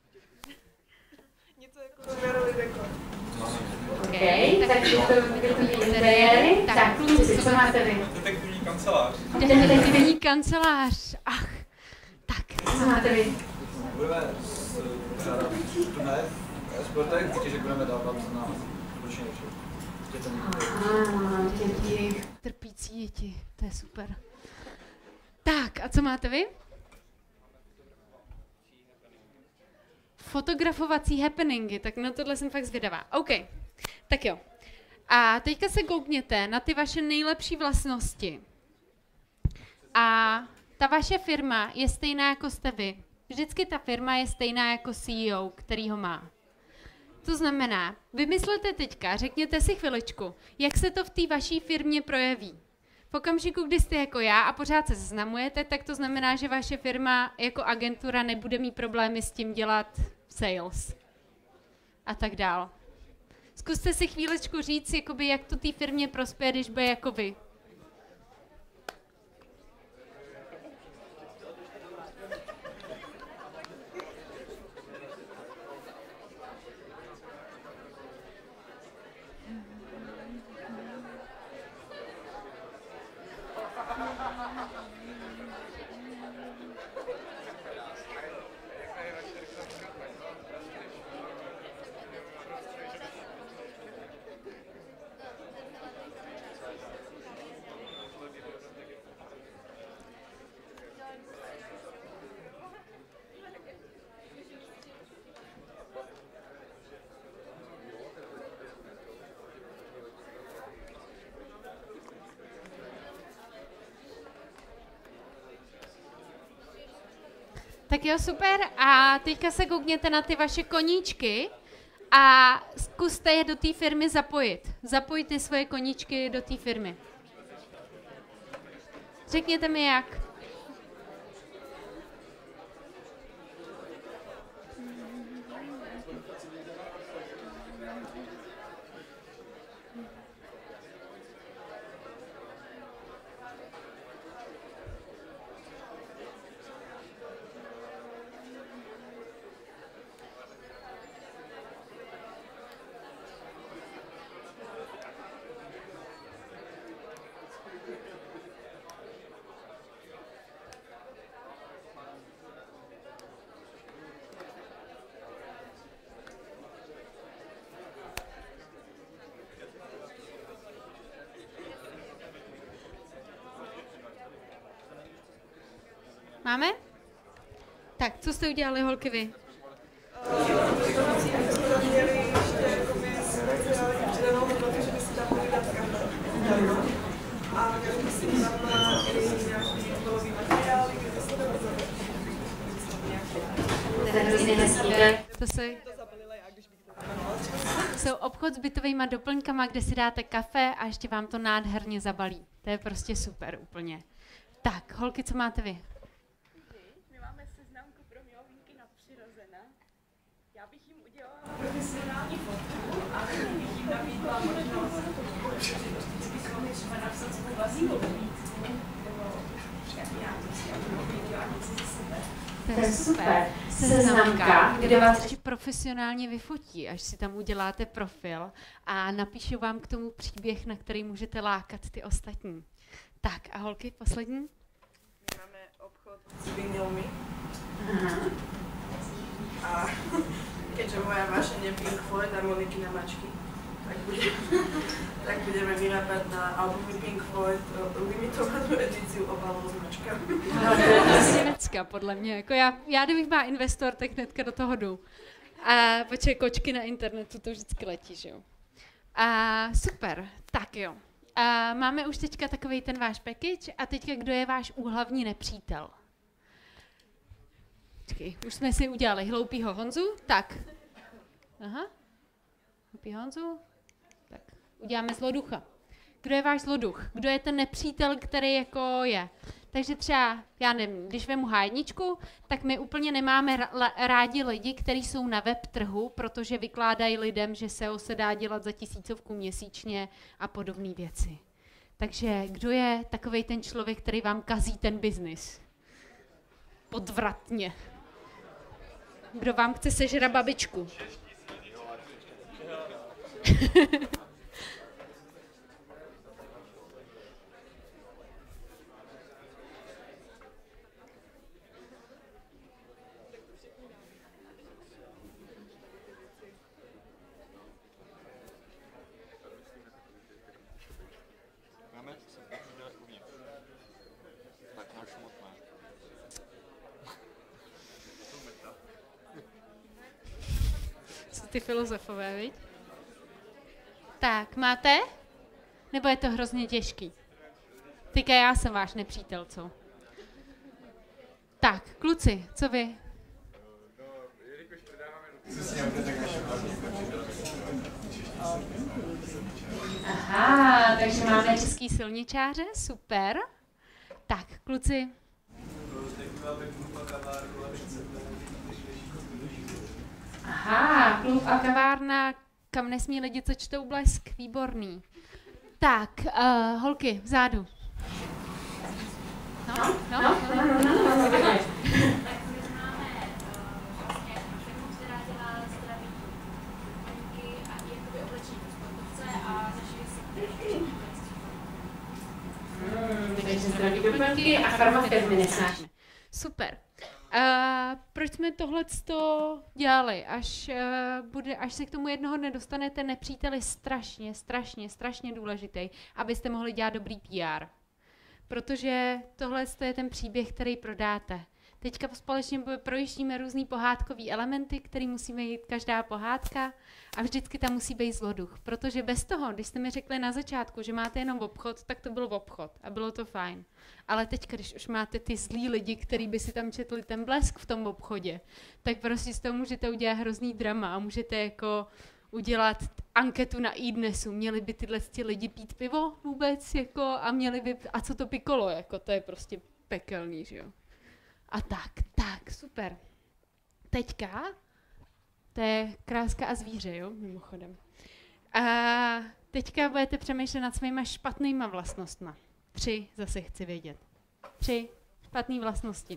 Něco jako rozměrový dekor. OK, tak to je interiéry. Tak, kluci, co máte vy? Detektivní kancelář. Detektivní kancelář. Ach, tak. Co máte vy? Budeme pořádat turné v sportech, protože budeme dávat na společně dětem. Aha, děti. Trpící děti, to je super. Tak, a co máte vy? Fotografovací happeningy, tak na tohle jsem fakt zvědavá. OK, tak jo. A teďka se koukněte na ty vaše nejlepší vlastnosti. A ta vaše firma je stejná, jako jste vy. Vždycky ta firma je stejná jako C E O, který ho má. To znamená, vymyslete teďka, řekněte si chviličku, jak se to v té vaší firmě projeví. V okamžiku, kdy jste jako já a pořád se seznamujete, tak to znamená, že vaše firma jako agentura nebude mít problémy s tím dělat sales a tak dál. Zkuste si chvíličku říct, jakoby, jak to té firmě prospěje, když bude jako vy. Tak jo, super. A teďka se koukněte na ty vaše koníčky a zkuste je do té firmy zapojit. Zapojte svoje koníčky do té firmy. Řekněte mi jak. Máme? Tak, co jste udělali, holky, vy? To se... Jsou obchod s bytovýma doplňkama, kde si dáte kafe a ještě vám to nádherně zabalí. To je prostě super úplně. Tak, holky, co máte vy? My máme seznamku pro milovníky nadpřirozené. Já bych jim udělala profesionální fotku a bych jim nabídla možnost, že bychom třeba napsat svou vlastní obřízku. To je super. Seznamka, kde vás ještě profesionálně vyfotí, až si tam uděláte profil a napíšu vám k tomu příběh, na který můžete lákat ty ostatní. Tak a holky, poslední? My máme obchod s vinilmi. A keďže moja vášeň je Pink Floyd a Moniky na mačky, tak, bude, tak budeme vyrábať na albumy Pink Floyd limitovanou edíciu obalov s mačkami. No, to je z Německa, podle mě. Jako já, já, kdybych byla investor, tak hnedka do toho jdu. A počkej, kočky na internetu, to vždycky letí, že jo? A super, tak jo. A máme už teďka takovej ten váš package a teďka kdo je váš úhlavní nepřítel? Počkej, už jsme si udělali hloupýho Honzu, tak. Aha, hloupý Honzu, tak uděláme zloducha. Kdo je váš zloduch? Kdo je ten nepřítel, který jako je? Takže třeba, já nevím, když vemu há jedna, tak my úplně nemáme rádi lidi, kteří jsou na web trhu, protože vykládají lidem, že S E O se dá dělat za tisícovku měsíčně a podobné věci. Takže kdo je takovej ten člověk, který vám kazí ten biznis? Podvratně. Kdo vám chce sežrat babičku? Ty filozofové, viď? Tak, máte? Nebo je to hrozně těžký? Teďka já jsem váš nepřítel, co? Tak, kluci, co vy? Aha, takže máme český silničáře, super. Tak, kluci. Aha, klub a kavárna, kam nesmí lidi, co čtou Blesk, výborný. Tak, uh, holky, vzadu. No, no, no, no, no, no, no, no. Tak my máme vlastně firmu, která dělá zdraví doplňky a i jakoby oblečení pro sportovce a naši věci. Takže zdraví doplňky a farmafirmy nesnášíme. Super. Uh, proč jsme tohleto dělali? Až, uh, bude, až se k tomu jednoho dne dostanete, nepřítel je strašně, strašně, strašně důležitý, abyste mohli dělat dobrý P R. Protože tohle je ten příběh, který prodáte. Teďka společně projíždíme různý pohádkový elementy, který musíme jít každá pohádka a vždycky tam musí být zloduch. Protože bez toho, když jste mi řekli na začátku, že máte jenom obchod, tak to byl obchod a bylo to fajn. Ale teď, když už máte ty zlí lidi, kteří by si tam četli ten blesk v tom obchodě, tak prostě z toho můžete udělat hrozný drama a můžete jako udělat anketu na iDnesu. Měli by tyhle lidi pít pivo vůbec jako a měli by, a co to pikolo, jako to je prostě pekelný, že jo. A tak, tak, super. Teďka, to je kráska a zvíře, jo, mimochodem. A teďka budete přemýšlet nad svýma špatnýma vlastnostma. Tři zase chci vědět. Tři špatné vlastnosti.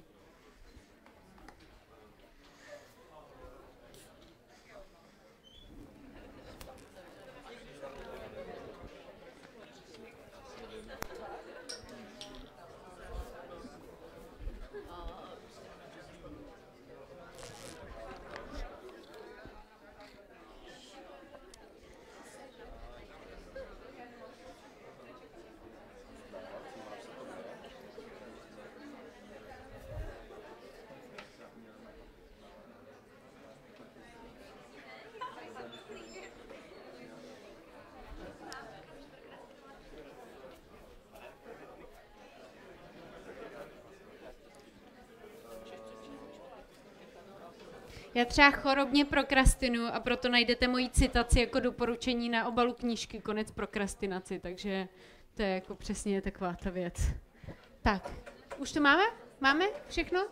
Já třeba chorobně prokrastinuju a proto najdete moji citaci jako doporučení na obalu knížky Konec prokrastinaci, takže to je jako přesně taková ta věc. Tak, už to máme? Máme všechno?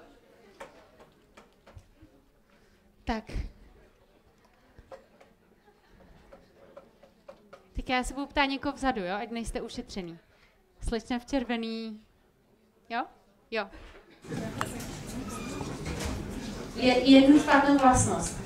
Tak. Tak já se budu ptát někoho vzadu, jo? Ať nejste ušetřený. Slečna v červený. Jo? Jo. Je, jednu špatnou vlastnost.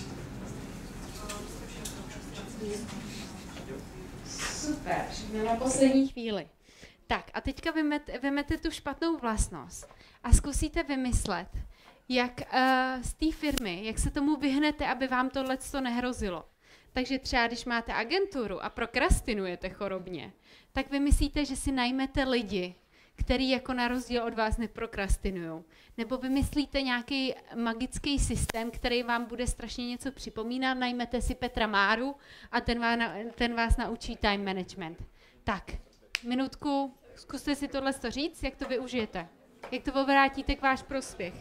Super, jsme na poslední chvíli. Tak a teďka vymete, vymete tu špatnou vlastnost a zkusíte vymyslet, jak uh, z té firmy, jak se tomu vyhnete, aby vám tohleto nehrozilo. Takže třeba, když máte agenturu a prokrastinujete chorobně, tak vymyslíte, že si najmete lidi, který jako na rozdíl od vás neprokrastinujou. Nebo vymyslíte nějaký magický systém, který vám bude strašně něco připomínat, najmete si Petra Máru a ten vás, ten vás naučí time management. Tak, minutku, zkuste si tohle říct, jak to využijete. Jak to obrátíte k váš prospěch.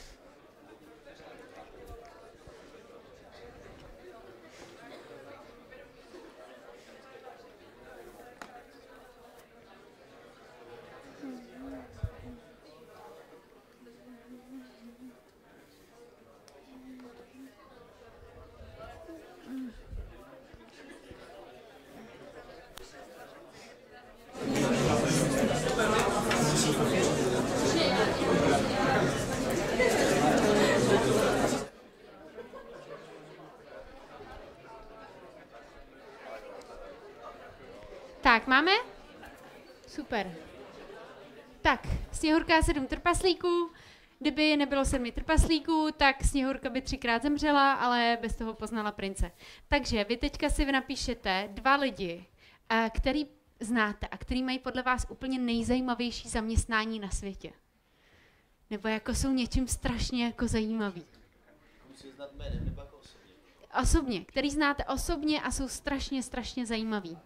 Tak, máme? Super. Tak, Sněhurka a sedm trpaslíků. Kdyby nebylo sedmi trpaslíků, tak Sněhurka by třikrát zemřela, ale bez toho poznala prince. Takže vy teďka si napíšete dva lidi, který znáte a který mají podle vás úplně nejzajímavější zaměstnání na světě. Nebo jako jsou něčím strašně jako zajímavý. Musí znát jménem nebo jako osobně? Osobně, který znáte osobně a jsou strašně, strašně zajímaví.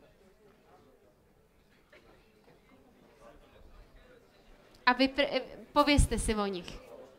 A vy pr- povězte si o nich.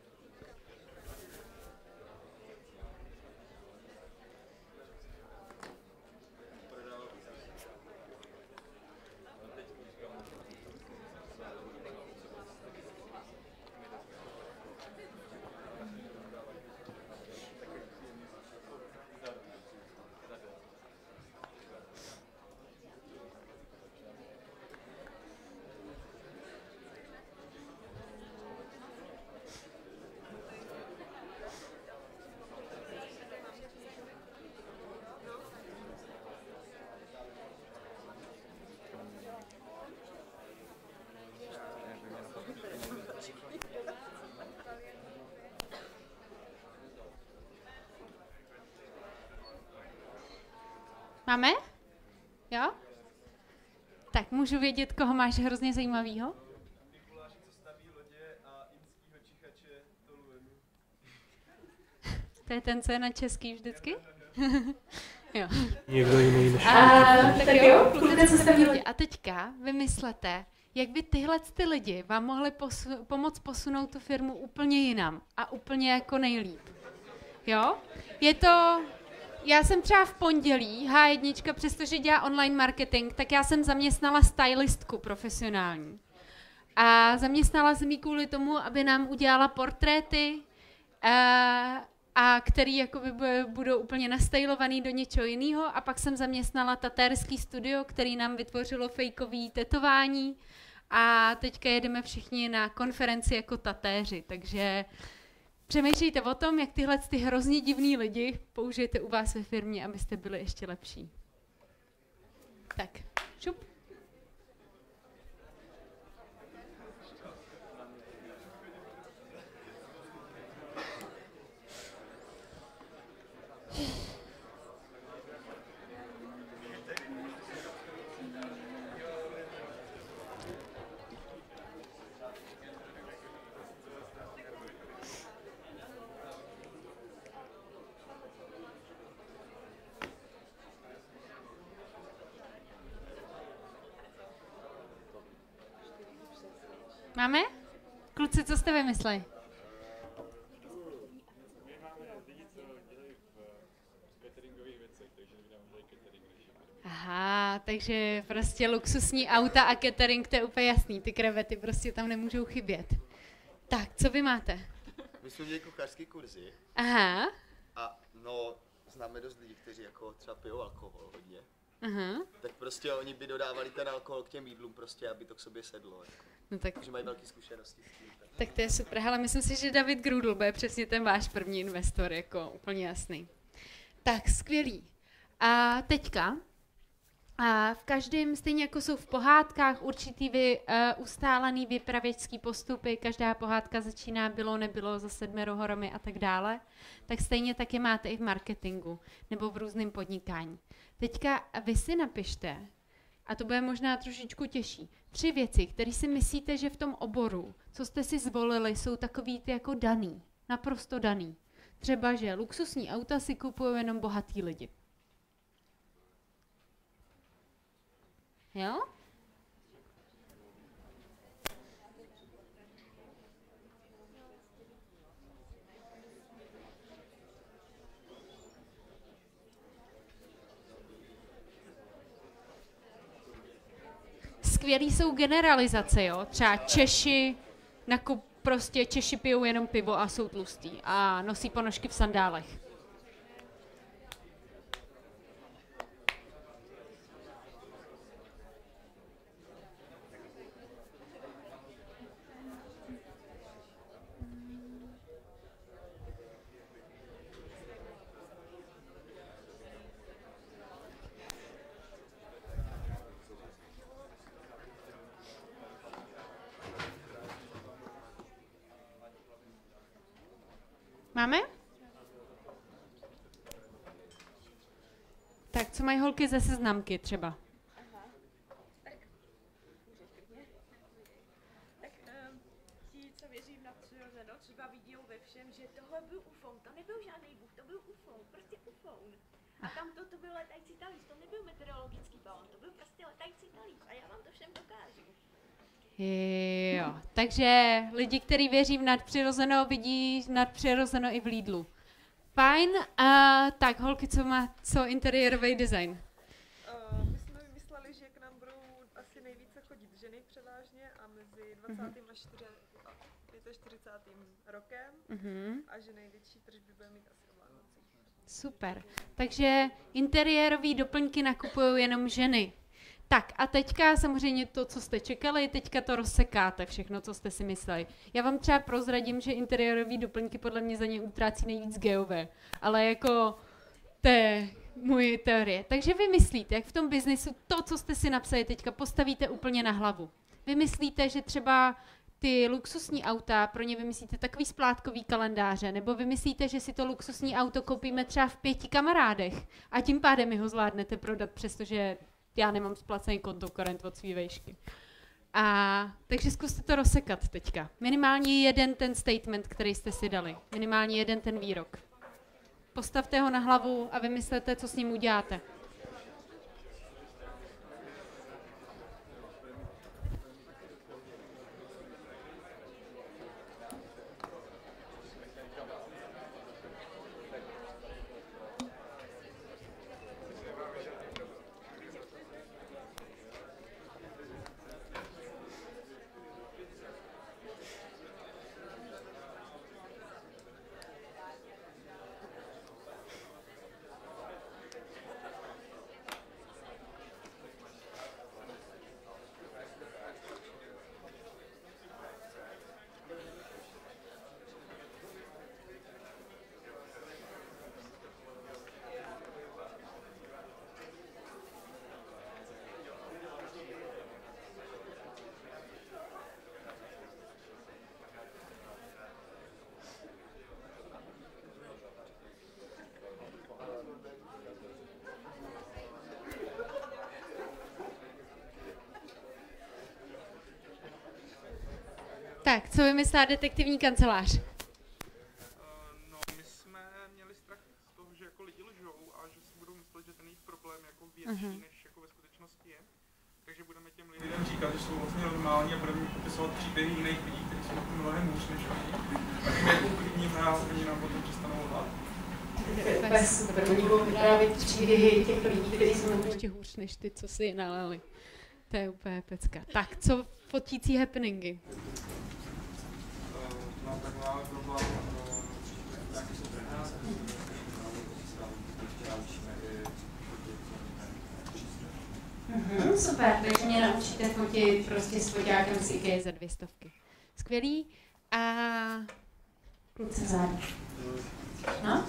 Máme? Jo? Tak můžu vědět, koho máš hrozně zajímavýho? Mikuláši, co staví lodě a inskýho čichače Toluenu. To je ten, co je na český vždycky? Jo. Někdo jiný než A, tak jo, kluci, co staví lodě. A teďka vymyslete, jak by tyhle ty lidi vám mohli posu- pomoct posunout tu firmu úplně jinam a úplně jako nejlíp. Jo? Je to... Já jsem třeba v pondělí, há jedna, přestože dělá online marketing, tak já jsem zaměstnala stylistku profesionální. A zaměstnala jsem ji kvůli tomu, aby nám udělala portréty, a, a který jakoby budou úplně nastylovaný do něčeho jiného. A pak jsem zaměstnala tatérský studio, který nám vytvořilo fejkový tetování. A teďka jedeme všichni na konferenci jako tatéři, takže... Přemýšlejte o tom, jak tyhle ty hrozně divný lidi použijete u vás ve firmě, abyste byli ještě lepší. Tak, šup. Máme? Kluci, co jste vymysleli? My máme lidi, co Aha, takže prostě luxusní auta a catering, to je úplně jasný, ty krevety prostě tam nemůžou chybět. Tak, co vy máte? My jsme měli kuchařský kurzy. Aha. A no, známe dost lidí, kteří jako třeba pijou alkohol hodně. Aha. Tak prostě oni by dodávali ten alkohol k těm jídlům prostě, aby to k sobě sedlo. Jako. No tak, Takže mají velké zkušenosti s tím. Tak. tak to je super. Hele, myslím si, že David Grudl bude přesně ten váš první investor, jako úplně jasný. Tak, skvělý. A teďka, a v každém, stejně jako jsou v pohádkách určitý vy, uh, ustálený vypravěčský postupy, každá pohádka začíná bylo, nebylo, za sedmero horami a tak dále, tak stejně taky máte i v marketingu nebo v různém podnikání. Teďka vy si napište, a to bude možná trošičku těžší, tři věci, které si myslíte, že v tom oboru, co jste si zvolili, jsou takový ty jako daný, naprosto daný. Třeba, že luxusní auta si kupují jenom bohatý lidi. Jo? Skvělý jsou generalizace, jo? Třeba Češi, nakup, prostě Češi pijou jenom pivo a jsou tlustý a nosí ponožky v sandálech. Máme? Tak, co mají holky ze seznamky třeba? Aha. Tak, můžeš klidně. Tak um, ti, co věří v nadpřirozeno, třeba vidí ve všem, že tohle byl ufoun. To nebyl žádný bůh, to byl ufoun, prostě ufoun. A tam to, to byl letající talíř, to nebyl meteorologický balon, to byl prostě letající talíř. A já vám to všem dokážu. Jo, takže lidi, kteří věří v nadpřirozeno, vidí nadpřirozeno i v Lidlu. Fajn, a tak holky, co má, co interiérový design? Uh, my jsme vymysleli, že k nám budou asi nejvíce chodit ženy převážně a mezi dvacátým až čtyřicátým rokem Uh-huh. a že největší tržby bude mít asi o Vánocích. Super, takže interiérové doplňky nakupují jenom ženy. Tak a teďka samozřejmě to, co jste čekali, teďka to rozsekáte všechno, co jste si mysleli. Já vám třeba prozradím, že interiérové doplňky podle mě za ně utrácí nejvíc geové, ale jako to je moje teorie. Takže vy myslíte, jak v tom biznisu to, co jste si napsali teďka, postavíte úplně na hlavu. Vy myslíte, že třeba ty luxusní auta, pro ně vymyslíte takový splátkový kalendáře, nebo vymyslíte, že si to luxusní auto koupíme třeba v pěti kamarádech a tím pádem mi ho zvládnete prodat, přestože já nemám splacený kontokorent od svý vejšky. A takže zkuste to rozsekat teďka. Minimálně jeden ten statement, který jste si dali. Minimálně jeden ten výrok. Postavte ho na hlavu a vymyslete, co s ním uděláte. Tak, co vymyslá detektivní kancelář? Uh, no, my jsme měli strach z toho, že jako lidi lžou a že si budou myslet, že ten jejich problém jako větší, uh-huh. než jako ve skutečnosti je. Takže budeme těm lidem říkat, že jsou vlastně normální a budeme popisovat příběhy jiných lidí, kteří jsou na tom mnohem hůř než oni. A tím jako uklidníme a oni nám potom přestanou lhát. Úplně super, oni budou vyprávět příběhy těch lidí, kteří jsou ještě hůř než ty, co si je nalali. To je úplně pecka. Tak, co fotící happeningy? No, tak máme problém, nějaký jsou trenéři, Mhm, super, takže mě naučíte fotit prostě s foťákem z IKEA za dvě stovky. Skvělý. A kluci zády. No?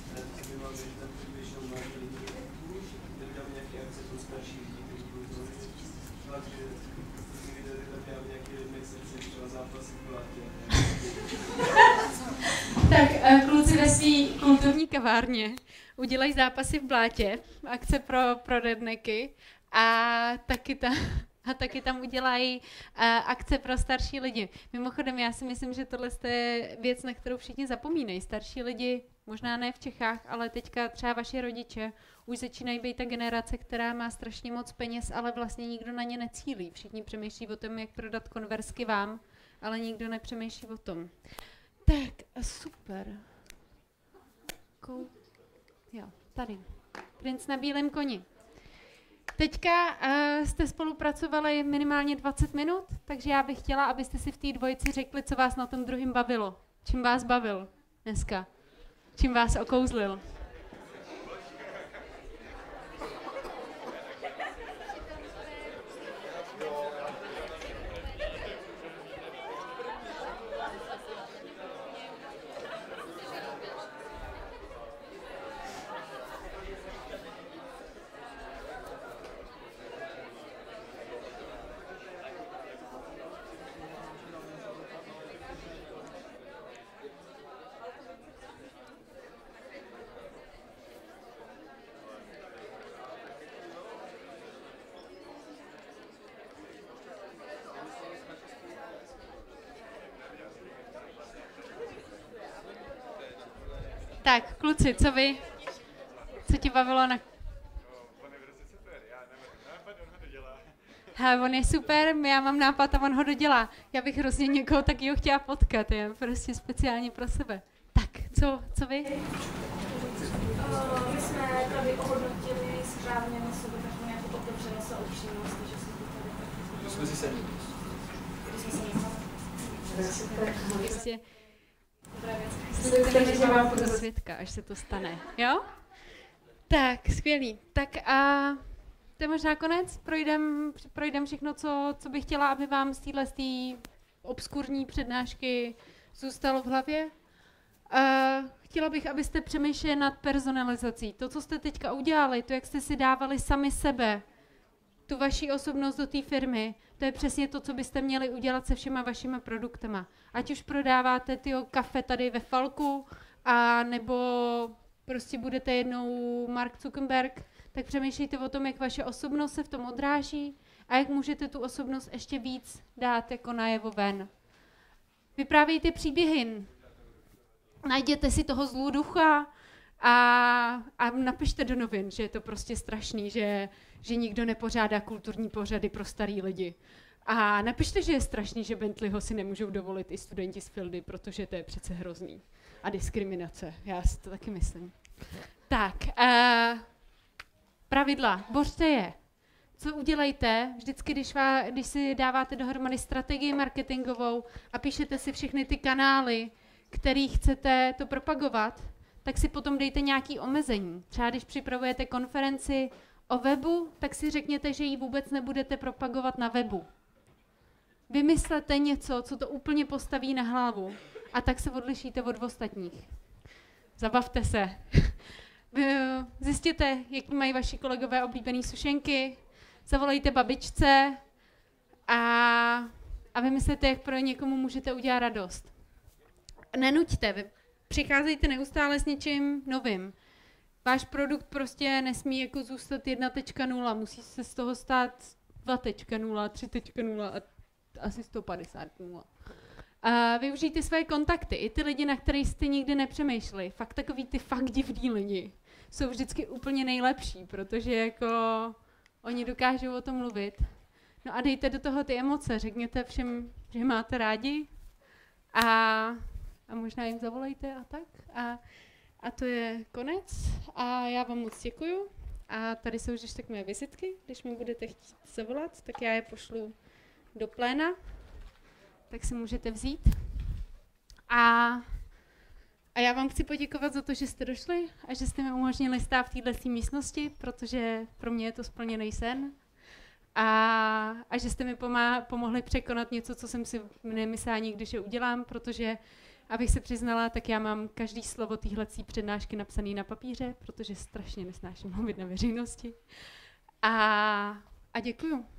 Tak kluci ve svý kulturní kavárně udělají zápasy v blátě, akce pro, pro redneky a taky, ta, a taky tam udělají uh, akce pro starší lidi. Mimochodem, já si myslím, že tohle je věc, na kterou všichni zapomínají. Starší lidi, možná ne v Čechách, ale teďka třeba vaši rodiče už začínají být ta generace, která má strašně moc peněz, ale vlastně nikdo na ně necílí. Všichni přemýšlí o tom, jak prodat konversky vám, ale nikdo nepřemýšlí o tom. Tak, super. Kou... Jo, tady. Princ na bílém koni. Teďka uh, jste spolupracovali minimálně dvacet minut, takže já bych chtěla, abyste si v té dvojici řekli, co vás na tom druhém bavilo. Čím vás bavil dneska? Čím vás okouzlil? Tak, kluci, co vy? Co ti bavilo na... Ha, on je super, já mám nápad a on ho dodělá. Já bych hrozně někoho takového chtěla potkat, je prostě speciálně pro sebe. Tak, co, co vy? Uh, my jsme tady ohodnotili správně na sebe takovou nějakou otevřenost a upřímnost, takže jsme to tady tak... To jsme si sedli. To jsme si nechali. Super, prostě... Dobré věci. Že vám budu svědka, až se to stane, jo? Tak, skvělý. Tak a to je možná konec. Projdem, projdem všechno, co, co bych chtěla, aby vám z téhle obskurní přednášky zůstalo v hlavě. Uh, chtěla bych, abyste přemýšleli nad personalizací. To, co jste teďka udělali, to, jak jste si dávali sami sebe, tu vaši osobnost do té firmy, to je přesně to, co byste měli udělat se všema vašimi produktama. Ať už prodáváte tyjo kafe tady ve Falku, a nebo prostě budete jednou Mark Zuckerberg, tak přemýšlejte o tom, jak vaše osobnost se v tom odráží a jak můžete tu osobnost ještě víc dát jako najevo ven. Vyprávějte příběhy. Najděte si toho zlůducha a, a napište do novin, že je to prostě strašný, že, že nikdo nepořádá kulturní pořady pro starý lidi. A napište, že je strašný, že Bentleyho si nemůžou dovolit i studenti z Fildy, protože to je přece hrozný. A diskriminace, já si to taky myslím. Tak, uh, pravidla, bořte je. Co udělejte, vždycky, když, vá, když si dáváte dohromady strategii marketingovou a píšete si všechny ty kanály, který chcete to propagovat, tak si potom dejte nějaké omezení. Třeba když připravujete konferenci o webu, tak si řekněte, že ji vůbec nebudete propagovat na webu. Vymyslete něco, co to úplně postaví na hlavu a tak se odlišíte od ostatních. Zabavte se. Zjistěte, jaký mají vaši kolegové oblíbené sušenky, zavolejte babičce a, a vymyslete, jak pro někomu můžete udělat radost. Nenuďte, vy přicházejte neustále s něčím novým. Váš produkt prostě nesmí jako zůstat jedna tečka nula, musí se z toho stát dva tečka nula, tři tečka nula a asi sto padesát nula. A využijte své kontakty, i ty lidi, na které jste nikdy nepřemýšleli. Fakt takový ty fakt divní lidi jsou vždycky úplně nejlepší, protože jako oni dokážou o tom mluvit. No a dejte do toho ty emoce, řekněte všem, že máte rádi a, a možná jim zavolejte a tak. A A to je konec a já vám moc děkuju. A tady jsou už tak moje vizitky, když mi budete chtít zavolat, tak já je pošlu do pléna, tak si můžete vzít. A, a já vám chci poděkovat za to, že jste došli a že jste mi umožnili stát v této místnosti, protože pro mě je to splněný sen. A, a že jste mi pomá, pomohli překonat něco, co jsem si nemyslela nikdy, že udělám, protože, abych se přiznala, tak já mám každý slovo téhlecí přednášky napsaný na papíře, protože strašně nesnáším mluvit na veřejnosti. A, a děkuju.